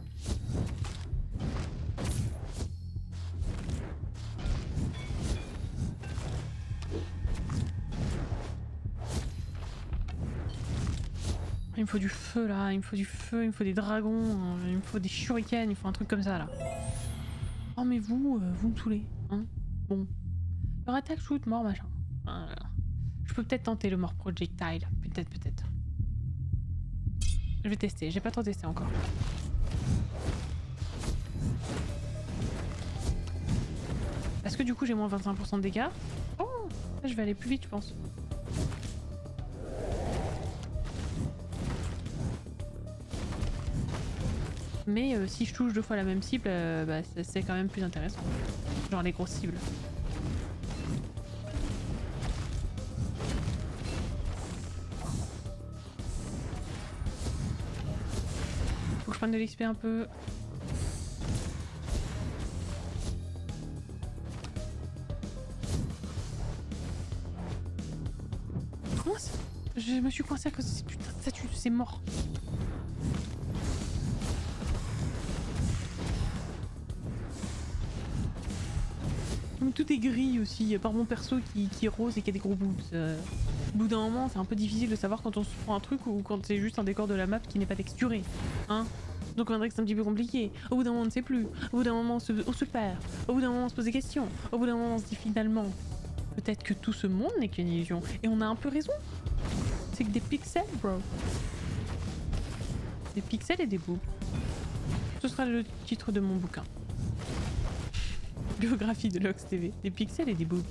Il me faut du feu là, il me faut du feu, il me faut des dragons, il me faut des shurikens, il me faut un truc comme ça là. Oh mais vous, euh, vous me saoulez, hein. Bon. Leur attaque, shoot, mort, machin. Voilà. Je peux peut-être tenter le mort projectile. Peut-être, peut-être. Je vais tester, j'ai pas trop testé encore. Est-ce que du coup j'ai moins vingt-cinq pour cent de dégâts? Oh, là, je vais aller plus vite, je pense. Mais euh, si je touche deux fois la même cible, euh, bah, c'est quand même plus intéressant. Genre les grosses cibles. Faut que je prenne de l'X P un peu. Comment ça? Je me suis coincée à cause de ces putains de statues, c'est mort. Tout est gris aussi, par mon perso qui, qui est rose et qui a des gros boobs. Euh, au bout d'un moment, c'est un peu difficile de savoir quand on se prend un truc ou quand c'est juste un décor de la map qui n'est pas texturé. Hein? Donc on dirait que c'est un petit peu compliqué. Au bout d'un moment, on ne sait plus. Au bout d'un moment, on se, on se perd. Au bout d'un moment, on se pose des questions. Au bout d'un moment, on se dit finalement, peut-être que tout ce monde n'est qu'une illusion. Et on a un peu raison. C'est que des pixels, bro. Des pixels et des boobs. Ce sera le titre de mon bouquin. Biographie de Lox T V. Des pixels et des boobs.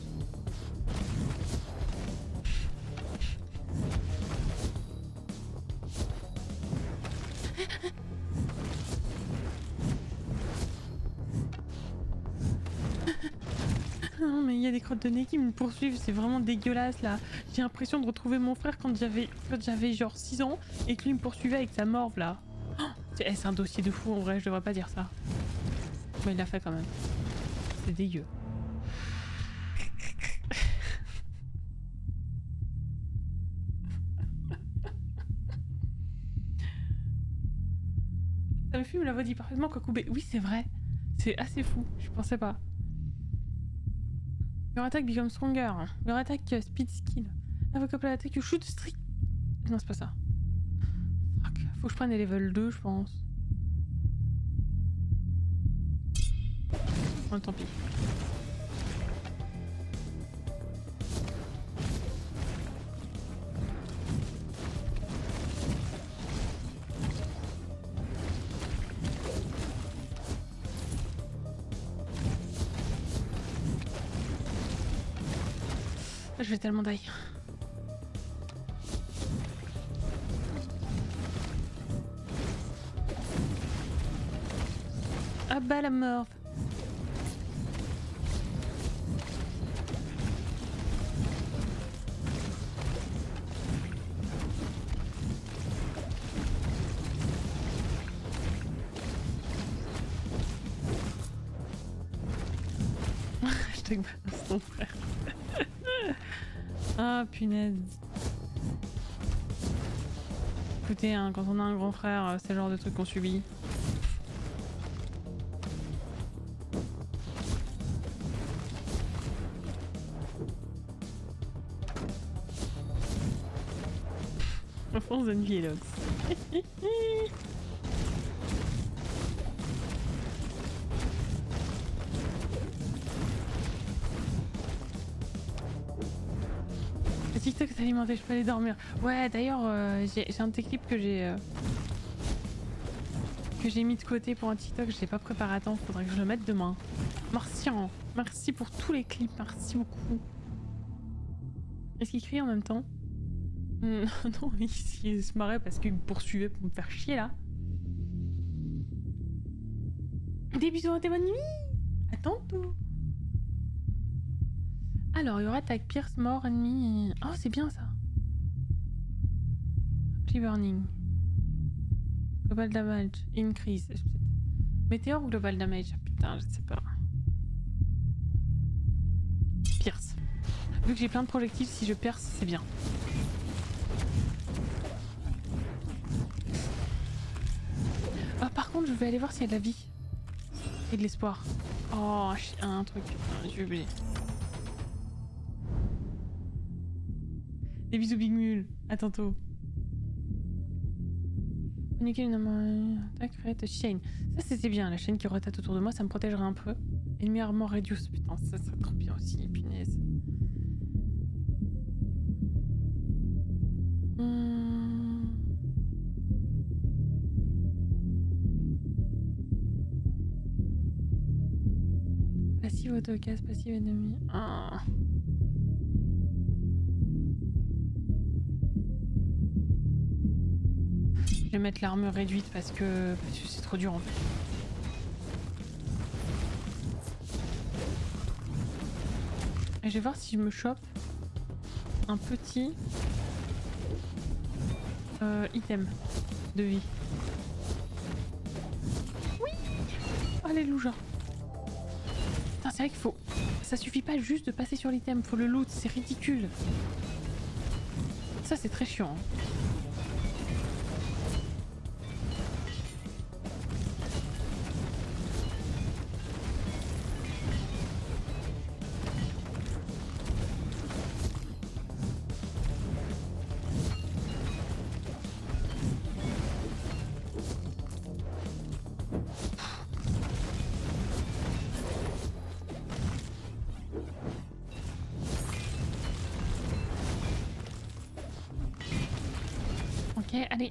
Non mais il y a des crottes de nez qui me poursuivent, c'est vraiment dégueulasse là. J'ai l'impression de retrouver mon frère quand j'avais quand j'avais genre six ans et que lui me poursuivait avec sa morve là. Oh, c'est eh, un dossier de fou en vrai, je devrais pas dire ça. Mais il l'a fait quand même. C'est dégueu. Ça me fume, la voix dit parfaitement Kwakubé. Oui, c'est vrai. C'est assez fou, je pensais pas. Your attack becomes stronger. Your attack uh, speed skill. Have a couple attack you shoot strict. Non, c'est pas ça. Fuck. Faut que je prenne les level deux, je pense. Oh, tant pis. Je vais tellement die. Ah bah la mort. Hashtag balance ton frère. Ah punaise. Écoutez, hein, quand on a un grand frère, c'est le genre de truc qu'on subit. Enfance d'Envie et Lox. TikTok est alimenté, je peux aller dormir. Ouais, d'ailleurs, euh, j'ai un de tes clips que j'ai euh, que j'ai mis de côté pour un TikTok. Je l'ai pas préparé à temps, faudrait que je le mette demain. Martian, merci pour tous les clips, merci beaucoup. Est-ce qu'il crie en même temps? Non, non, il, il se marrait parce qu'il me poursuivait pour me faire chier là. Des bisous à tes bonnes nuits. À tantôt. Alors, il y aura attaque, pierce, mort, ennemi. Et... oh, c'est bien ça. Apply burning. Global damage, increase. Météore ou global damage? Ah, putain, je sais pas. Pierce. Vu que j'ai plein de projectiles, si je perce, c'est bien. Ah, par contre, je vais aller voir s'il y a de la vie. Et de l'espoir. Oh, un truc. Je vais oublier. Des bisous Big Mule, à tantôt. Nickel, attaque, create chain. Ça c'était bien, la chaîne qui rotate autour de moi, ça me protégerait un peu. Ennemi armor reduce, putain, ça serait trop bien aussi, punaise. Hum... Passive autocast passive ennemi. Ah. Je vais mettre l'armure réduite parce que parce que c'est trop dur en fait. Et je vais voir si je me chope un petit euh, item de vie. Oui. Alléluia. Putain, c'est vrai qu'il faut... Ça suffit pas juste de passer sur l'item, faut le loot, c'est ridicule. Ça c'est très chiant. Hein. Ok, allez.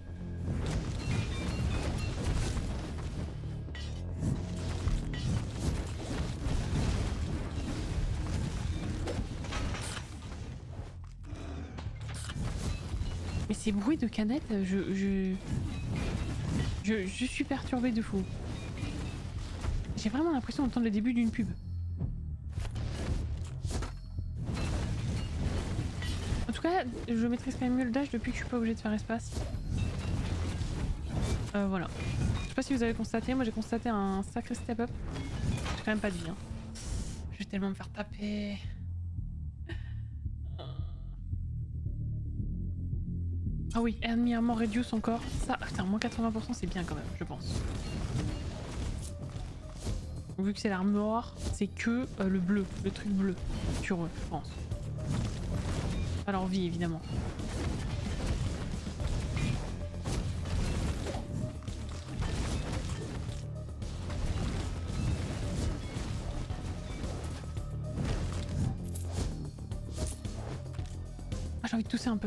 Mais ces bruits de canettes, je, je... Je, je suis perturbée de fou. J'ai vraiment l'impression d'entendre le début d'une pub. En tout cas, je maîtrise quand même mieux le dash depuis que je suis pas obligée de faire espace. Euh, voilà. Je sais pas si vous avez constaté, moi j'ai constaté un sacré step up. J'ai quand même pas de vie. Hein. Je vais tellement me faire taper. Ah oui, enemy armor reduce encore. Ça, putain, moins quatre-vingts pour cent c'est bien quand même, je pense. Vu que c'est l'armor, c'est que euh, le bleu, le truc bleu sur eux, je pense. Pas leur vie évidemment. Ah, j'ai envie de tousser un peu.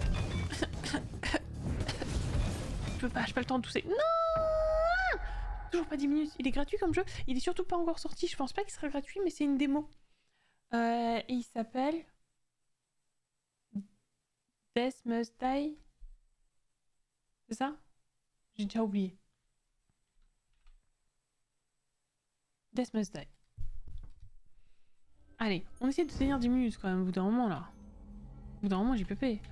Je peux pas, j'ai pas le temps de tousser. Non! Toujours pas dix minutes. Il est gratuit comme jeu. Il est surtout pas encore sorti. Je pense pas qu'il sera gratuit, mais c'est une démo. Euh, et il s'appelle Death Must Die. C'est ça? J'ai déjà oublié. Death Must Die. Allez, on essaie de tenir dix minutes quand même au bout d'un moment là. Au bout d'un moment, j'y peux payer.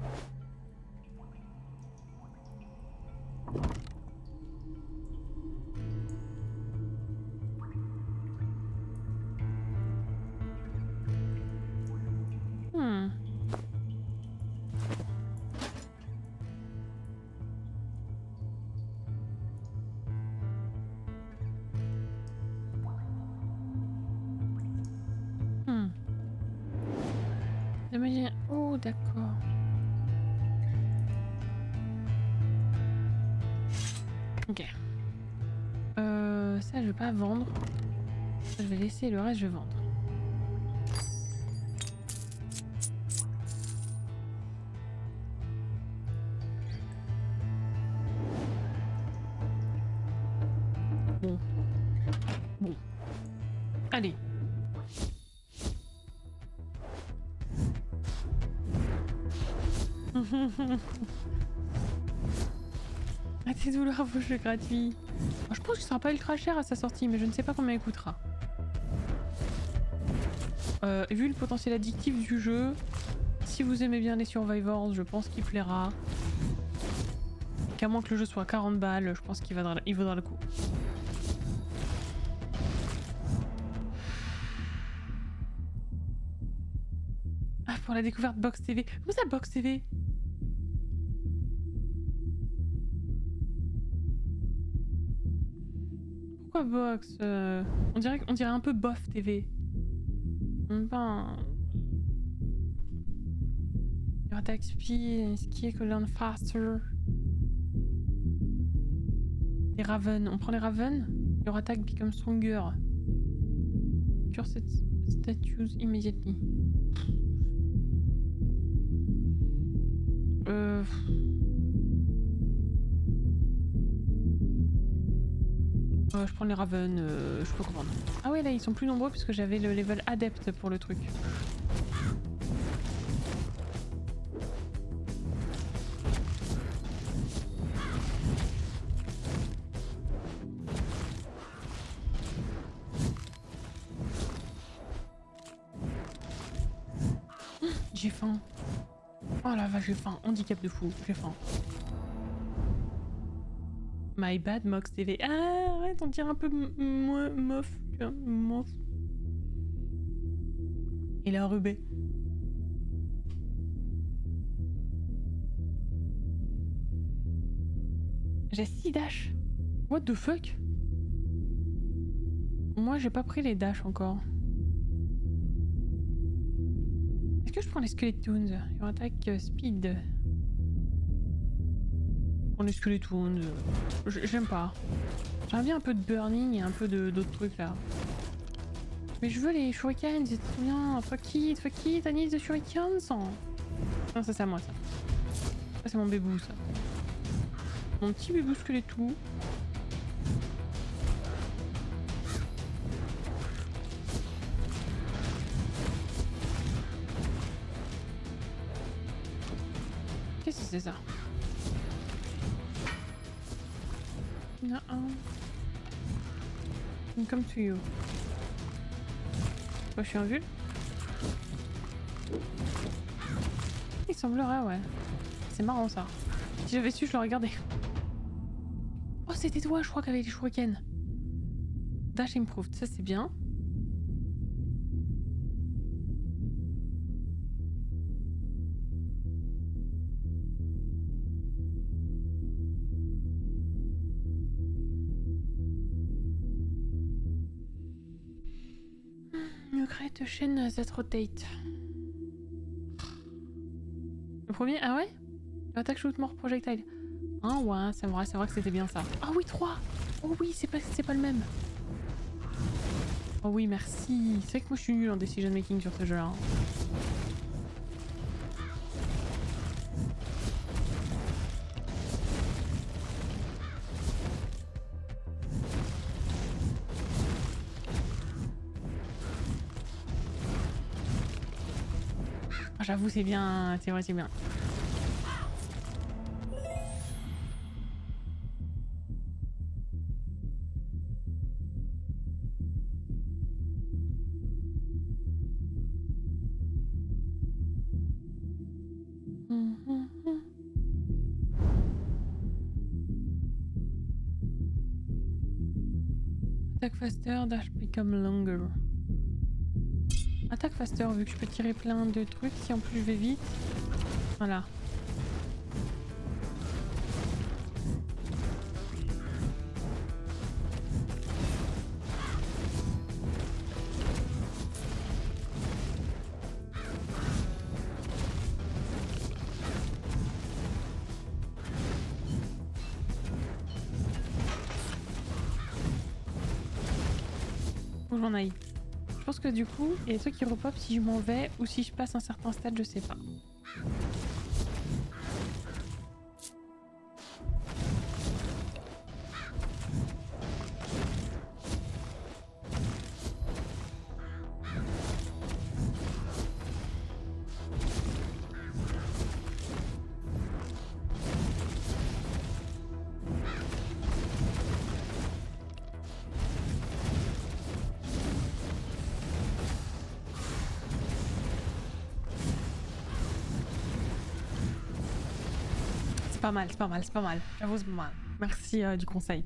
Hmm. Hmm. Imagine... Oh, d'accord. Ok. Euh, ça, je vais pas vendre. Ça, je vais laisser, le reste, je vais vendre. Bon. Bon. Allez. Arrêtez de vouloir vos jeux gratuits. Alors, je pense qu'il sera pas ultra cher à sa sortie, mais je ne sais pas combien il coûtera. Euh, vu le potentiel addictif du jeu, si vous aimez bien les Survivors, je pense qu'il plaira. Qu'à moins que le jeu soit quarante balles, je pense qu'il vaudra, il vaudra le coup. Ah, pour la découverte Box T V. Comment ça, Box T V? Pourquoi Box euh, on, dirait, on dirait un peu bof T V. Ben... Your attack speed, skill can learn faster. Les Raven, on prend les Raven. Your attack becomes stronger. Cure cette status immediately. Euh... Euh, je prends les Raven, euh, je peux comprendre. Ah ouais, là ils sont plus nombreux puisque j'avais le level adepte pour le truc. J'ai faim. Oh la vache, j'ai faim. Handicap de fou, j'ai faim. My bad, Mox T V. Ah, arrête, on dirait un peu mof. Tu vois, mof. Il est enrubé. J'ai six dash. What the fuck? Moi, j'ai pas pris les dash encore. Est-ce que je prends les Skeletons? Your attack uh, speed. Pour les Skeletons, j'aime pas. J'aimerais bien un peu de burning et un peu d'autres trucs là. Mais je veux les shurikens, c'est trop bien. Fuck it, fuck it, I need the shurikens. Non, ça c'est à moi ça. Ça c'est mon bébou ça. Mon petit bébou skeleton. Qu'est-ce que c'est ça? Non. Come to you. Moi, je suis en vue. Il semblerait, ouais. C'est marrant ça. Si j'avais su, je l'aurais regardé. Oh, c'était toi, je crois, qu'avec les shurikens. Dash improved, ça c'est bien. Create a chain that rotate. Le premier, ah ouais? Attaque shoot more projectile. Ah ouais, c'est vrai, c'est vrai que c'était bien ça. Ah oui, trois. Oh oui, c'est pas, c'est pas le même. Oh oui, merci. C'est vrai que moi je suis nulle en decision making sur ce jeu là. J'avoue, c'est bien, c'est vrai, c'est bien. Attack faster, dash become longer. Attaque faster vu que je peux tirer plein de trucs si en plus je vais vite. Voilà. Faut que j'en aille. Je pense que du coup, il y a des trucs qui repop si je m'en vais ou si je passe un certain stade, je sais pas. C'est pas mal, c'est pas mal, c'est pas mal. J'avoue, c'est pas mal. Merci euh, du conseil.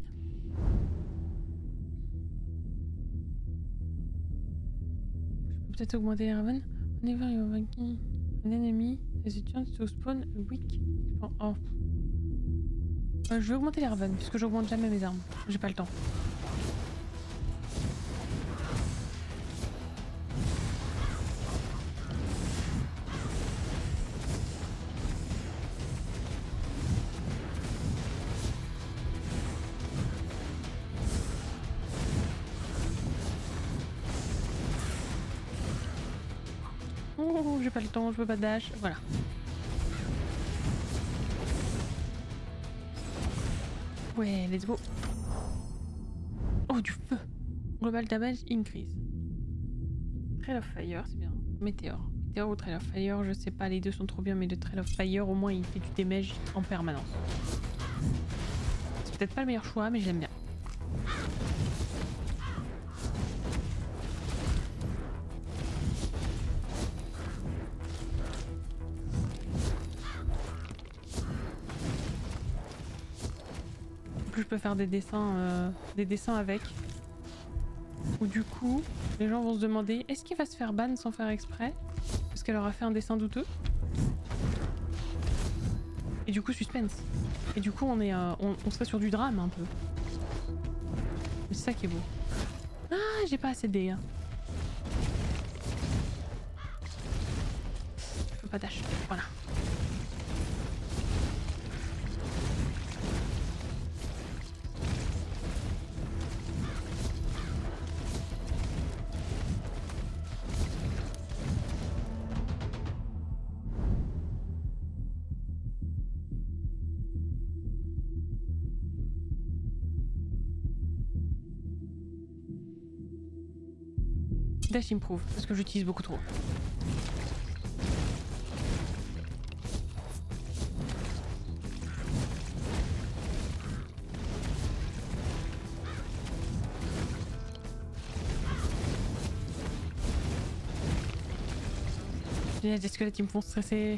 Je peux peut-être augmenter les Raven. Whenever you're working an enemy, there's a chance to spawn a weak. Oh. Euh, je vais augmenter les Raven, puisque j'augmente jamais mes armes. J'ai pas le temps. Oh, j'ai pas le temps, je peux pas dash, voilà. Ouais, let's go. Oh, du feu. Global damage increase. Trail of Fire, c'est bien. Météore. Météore ou Trail of Fire, je sais pas, les deux sont trop bien, mais le Trail of Fire, au moins, il fait du damage en permanence. C'est peut-être pas le meilleur choix, mais je l'aime bien. En plus, je peux faire des dessins, euh, des dessins avec. Ou du coup, les gens vont se demander est-ce qu'il va se faire ban sans faire exprès parce qu'elle aura fait un dessin douteux. Et du coup, suspense. Et du coup, on est, euh, on, on serait sur du drame un peu. C'est ça qui est beau. Ah, j'ai pas assez de dégâts. Je peux pas dash. Voilà. Dash improve, parce que j'utilise beaucoup trop. Il y a des squelettes qui me font stresser.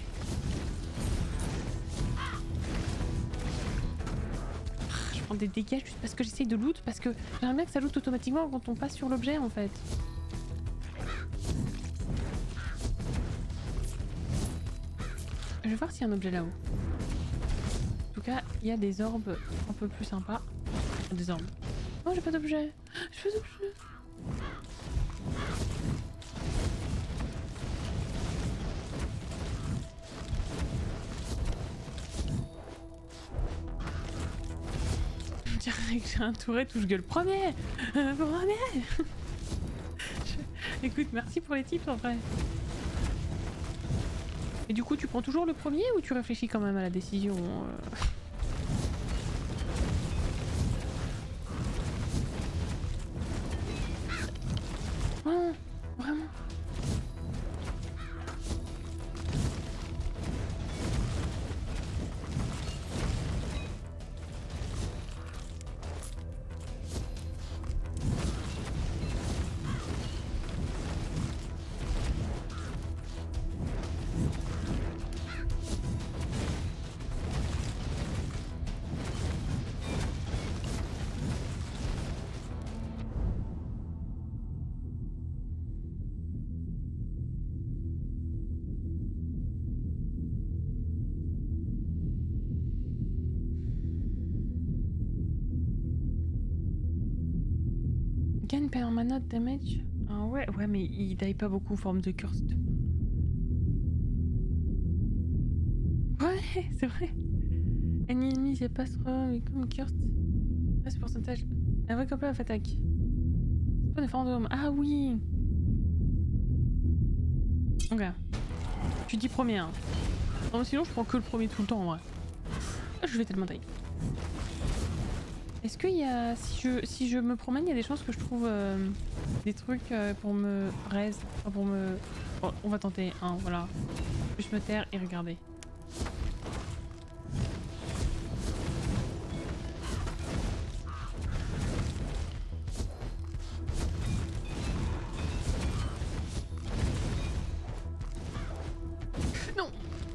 Je prends des dégâts juste parce que j'essaye de loot, parce que j'aimerais bien que ça loot automatiquement quand on passe sur l'objet en fait. Je vais voir s'il y a un objet là-haut. En tout cas, il y a des orbes un peu plus sympas. Des orbes. Oh, j'ai pas d'objet. J'ai pas d'objet. On dirait que j'ai un tourette où je gueule premier. Euh, premier. je... Écoute, merci pour les tips en vrai. Et du coup, tu prends toujours le premier ou tu réfléchis quand même à la décision euh... Oh, vraiment. Gain permanent damage. Ah ouais, ouais, mais il die pas beaucoup en forme de cursed. Ouais, c'est vrai. Un ennemi, c'est pas trop, mais comme cursed. Ah, ce pourcentage. Un vrai couple of attack. C'est pas des fantômes. Ah oui. Ok. Tu dis premier. Hein. Non, sinon, je prends que le premier tout le temps en vrai. Ah, je vais tellement taille. Est-ce qu'il y a... Si je, si je me promène, il y a des chances que je trouve euh, des trucs euh, pour me raise, enfin pour me... Bon, on va tenter, hein, voilà. Juste me taire et regarder. Non.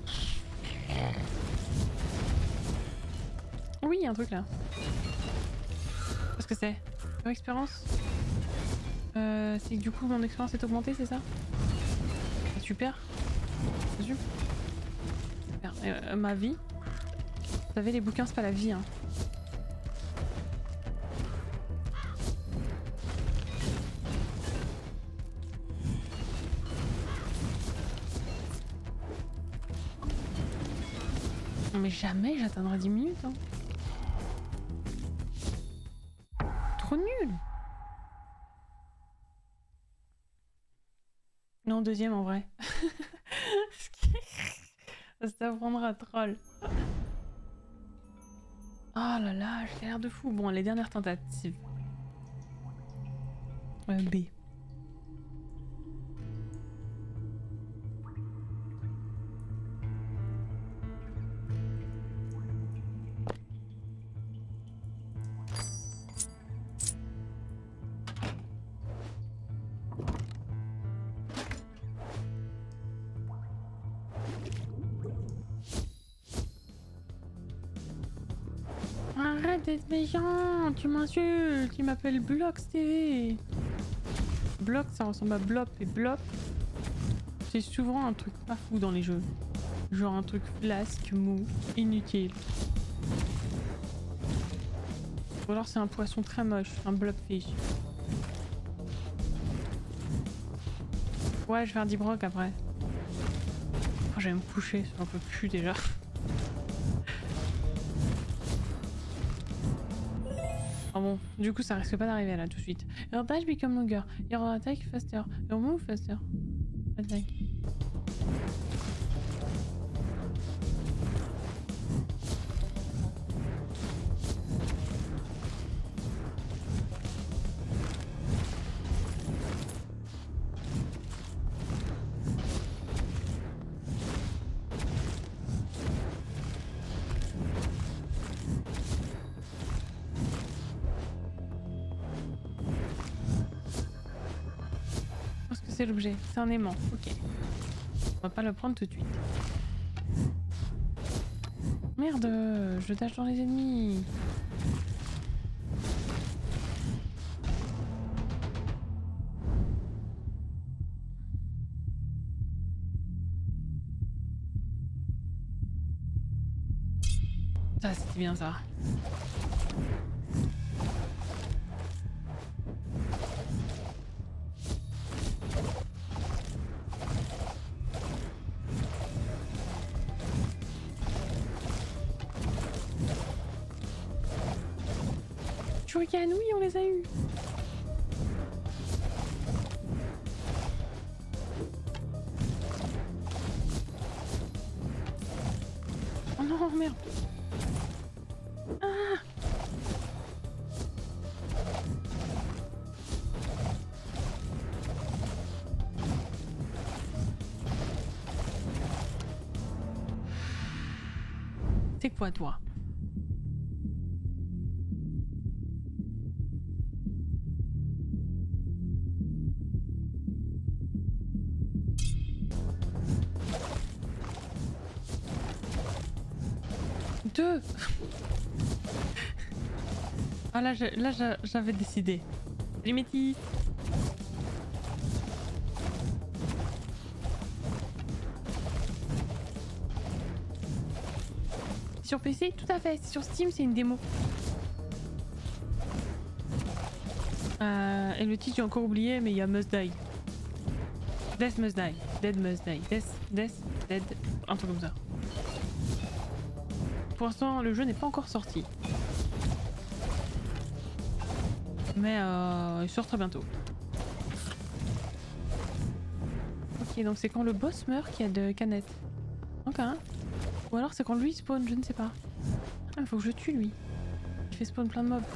Oui, il y a un truc là. Qu'est-ce que c'est? Mon expérience euh, c'est que du coup mon expérience est augmentée, c'est ça? Ah, super. C'est super. Super. Euh, ma vie. Vous savez, les bouquins, c'est pas la vie, hein. Mais jamais j'atteindrai dix minutes, hein. Trop nul. Non, deuxième en vrai. Ça prendra troll. Oh là là, j'ai l'air de fou. Bon, les dernières tentatives. Euh, B. Arrête d'être méchant, tu m'insultes, il m'appelle Blox T V. Blox ça ressemble à Blop et Blop c'est souvent un truc pas fou dans les jeux. Genre un truc flasque, mou, inutile. Ou alors c'est un poisson très moche, un Blobfish. Ouais je vais faire dix brocs après. Oh, je vais me coucher, c'est un peu cul déjà. Ah bon, du coup ça risque pas d'arriver là tout de suite. Your dash become longer, your attack faster, your move faster. Attack. C'est l'objet, c'est un aimant, ok. On va pas le prendre tout de suite. Merde, je dash dans les ennemis. Ça c'était bien ça. Shuriken, oui, on les a eus. Oh non, merde. Ah. C'est quoi, toi? Deux. Ah là, là j'avais décidé. Salut Métis. Sur P C, tout à fait. Sur Steam, c'est une démo. Euh, et le titre, j'ai encore oublié, mais il y a Must Die. Death Must Die. Dead Must Die. Death, Death, Dead. Un truc comme ça. Pour l'instant, le jeu n'est pas encore sorti. Mais euh, il sort très bientôt. Ok, donc c'est quand le boss meurt qu'il y a de canettes. Ok, hein. Ou alors c'est quand lui spawn, je ne sais pas. Ah, il faut que je tue lui. Il fait spawn plein de mobs.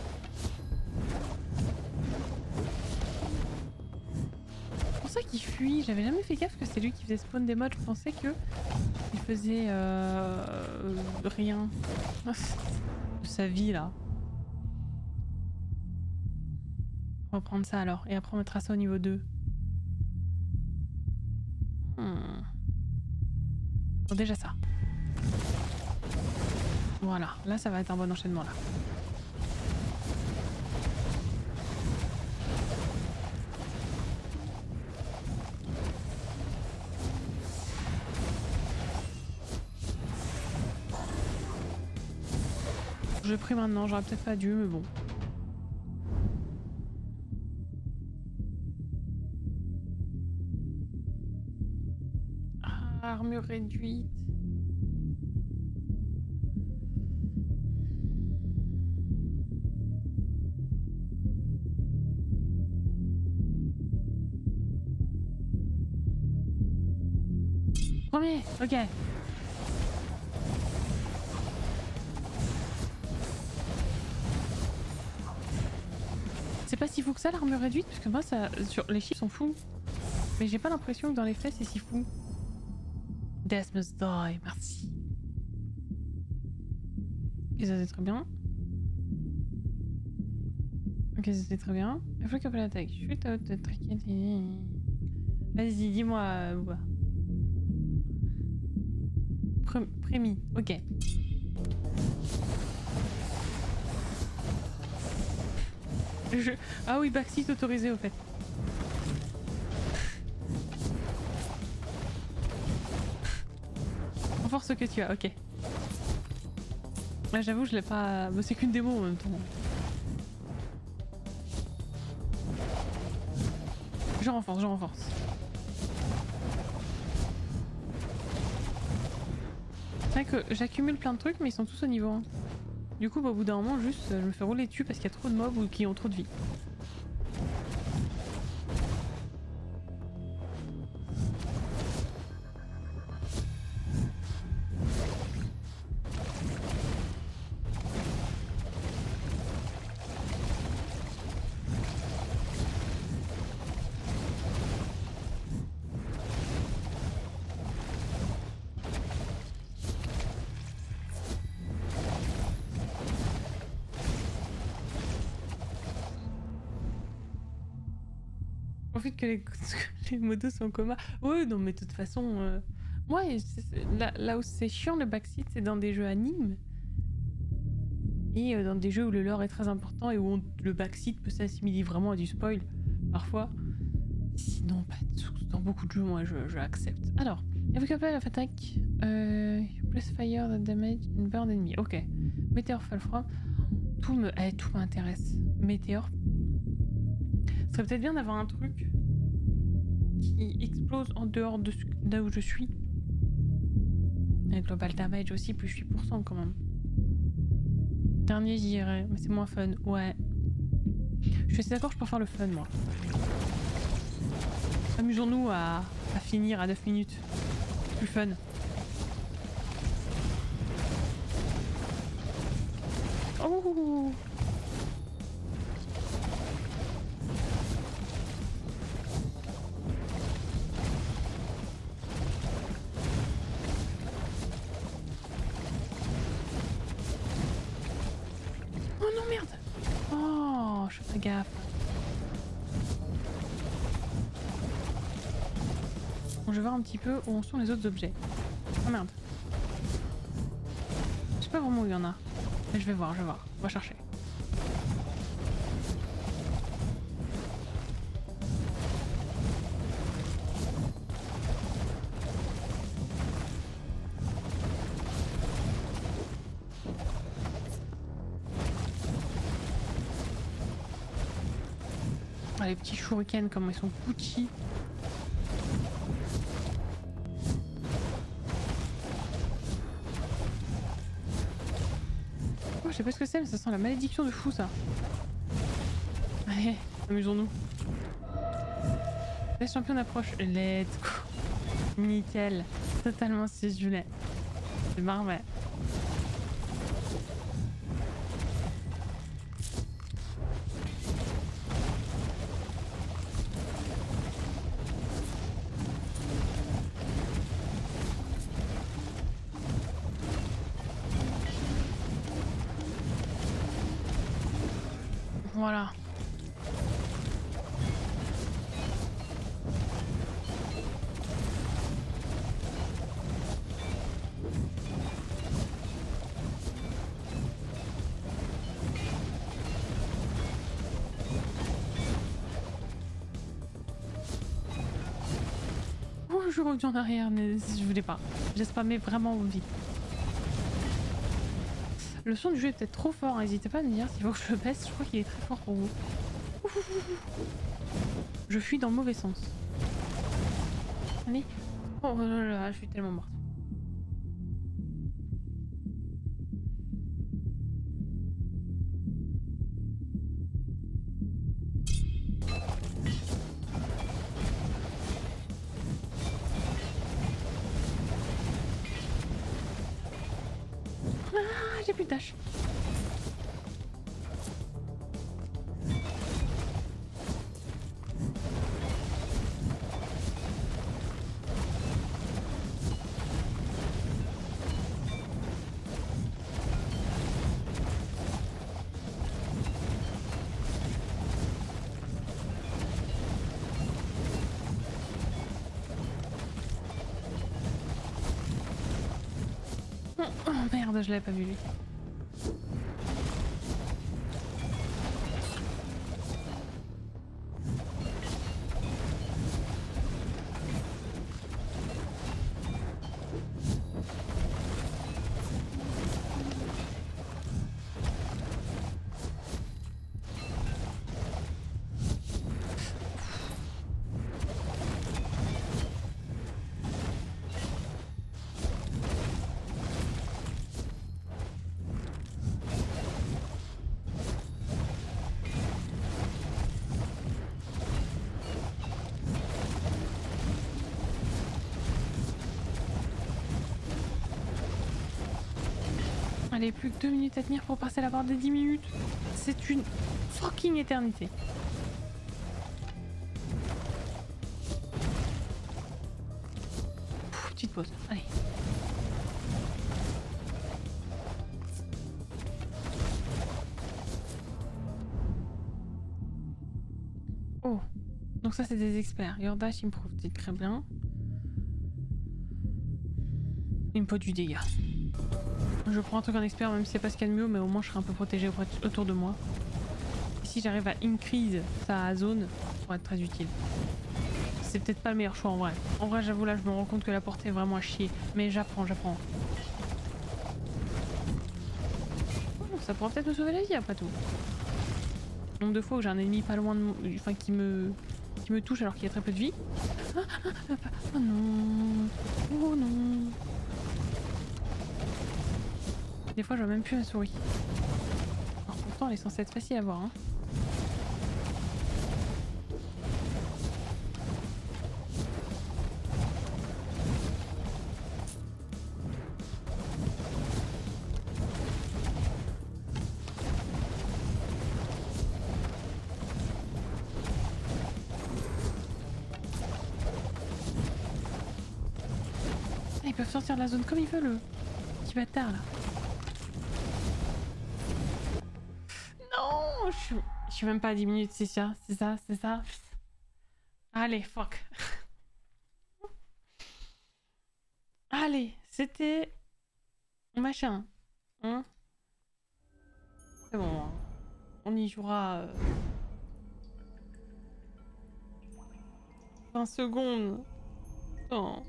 C'est pour ça qu'il fuit. J'avais jamais fait gaffe que c'est lui qui faisait spawn des mods. Je pensais que il faisait euh, rien de sa vie là. On va prendre ça alors et après on mettra ça au niveau deux. Hmm. Bon, déjà ça. Voilà, là ça va être un bon enchaînement là. Je l'ai pris maintenant, j'aurais peut-être pas dû, mais bon. Ah, armure réduite. Premier, ok. C'est pas si fou que ça l'armure réduite, parce que moi ça, sur les chiffres sont fous. Mais j'ai pas l'impression que dans les faits c'est si fou. Death must die, merci. Et ça c'est très bien. Ok, ça c'est très bien. Il faut qu'après l'attaque. Je suis out de triquet. Vas-y, dis-moi. Euh, Pré Prémis, ok. Je... Ah oui, backseat autorisé au fait. Renforce ce que tu as, ok. Ah, j'avoue, je l'ai pas... Bah, c'est qu'une démo en même temps. Je renforce, je renforce. C'est vrai que j'accumule plein de trucs mais ils sont tous au niveau un. Du coup, bah, au bout d'un moment, juste, je me fais rouler dessus parce qu'il y a trop de mobs ou qui ont trop de vie. Profite que les, les modos sont en coma. Ouais, non, mais de toute façon, euh... ouais, c est, c est, là, là où c'est chiant le backseat, c'est dans des jeux animes et euh, dans des jeux où le lore est très important et où on, le backseat peut s'assimiler vraiment à du spoil parfois. Sinon, pas dans beaucoup de jeux, moi, je, je accepte. Alors, avec appel à attaque, euh, place fire the damage and burn enemy. Ok. Météor fall from. Tout me, eh, tout m'intéresse. Météor. Ce serait peut-être bien d'avoir un truc qui explose en dehors de là où je suis. Et global damage aussi, plus huit pour cent quand même. Dernier j'irai, mais c'est moins fun. Ouais. Je suis assez d'accord, je peux faire le fun moi. Amusons-nous à, à finir à neuf minutes. Plus fun. Oh! Oh non, merde! Oh, je fais gaffe. Bon, je vais voir un petit peu où en sont les autres objets. Oh merde. Je sais pas vraiment où il y en a. Mais je vais voir, je vais voir. On va chercher. Ah, les petits shurikens, comment ils sont Gucci. Oh, je sais pas ce que c'est, mais ça sent la malédiction de fou, ça. Allez, amusons-nous. La championne approche. Let's go. Nickel. Totalement si je voulais. C'est parfait. Voilà. Oh, je reviens en arrière, mais je voulais pas. J'ai spammé vraiment vite. Le son du jeu est peut-être trop fort, n'hésitez pas à me dire s'il faut que je le baisse, je crois qu'il est très fort pour vous. Je fuis dans le mauvais sens. Allez. Oh là là, je suis tellement morte. Ah, j'ai plus de dash. Oh merde, je l'avais pas vu lui. Allez, plus que deux minutes à tenir pour passer la barre des dix minutes. C'est une fucking éternité. Pff, petite pause, allez. Oh, donc ça c'est des experts. Your dash improve, c'est très bien. Il me faut du dégât. Je prends un truc en expert même si c'est pas ce qu'il y a de mieux, mais au moins je serai un peu protégé autour de moi. Et si j'arrive à increase sa zone, ça pourrait être très utile. C'est peut-être pas le meilleur choix en vrai. En vrai j'avoue là je me rends compte que la portée est vraiment à chier. Mais j'apprends, j'apprends. Oh, ça pourra peut-être me sauver la vie après tout. Le nombre de fois où j'ai un ennemi pas loin de moi, enfin qui me qui me touche alors qu'il y a très peu de vie. Ah, ah, ah, oh non. Oh non. Des fois je vois même plus la souris. Alors pourtant elle est censée être facile à voir hein. Ah, ils peuvent sortir de la zone comme ils veulent le petit bâtard là. Je suis... je suis même pas à dix minutes, c'est ça, c'est ça, c'est ça. Allez, fuck. Allez, c'était... machin. Hein, c'est bon, hein. On y jouera... Euh... vingt secondes. Non.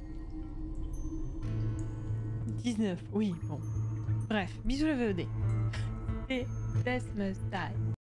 dix-neuf, oui, bon. Bref, bisous le V O D. Et Death Must Die.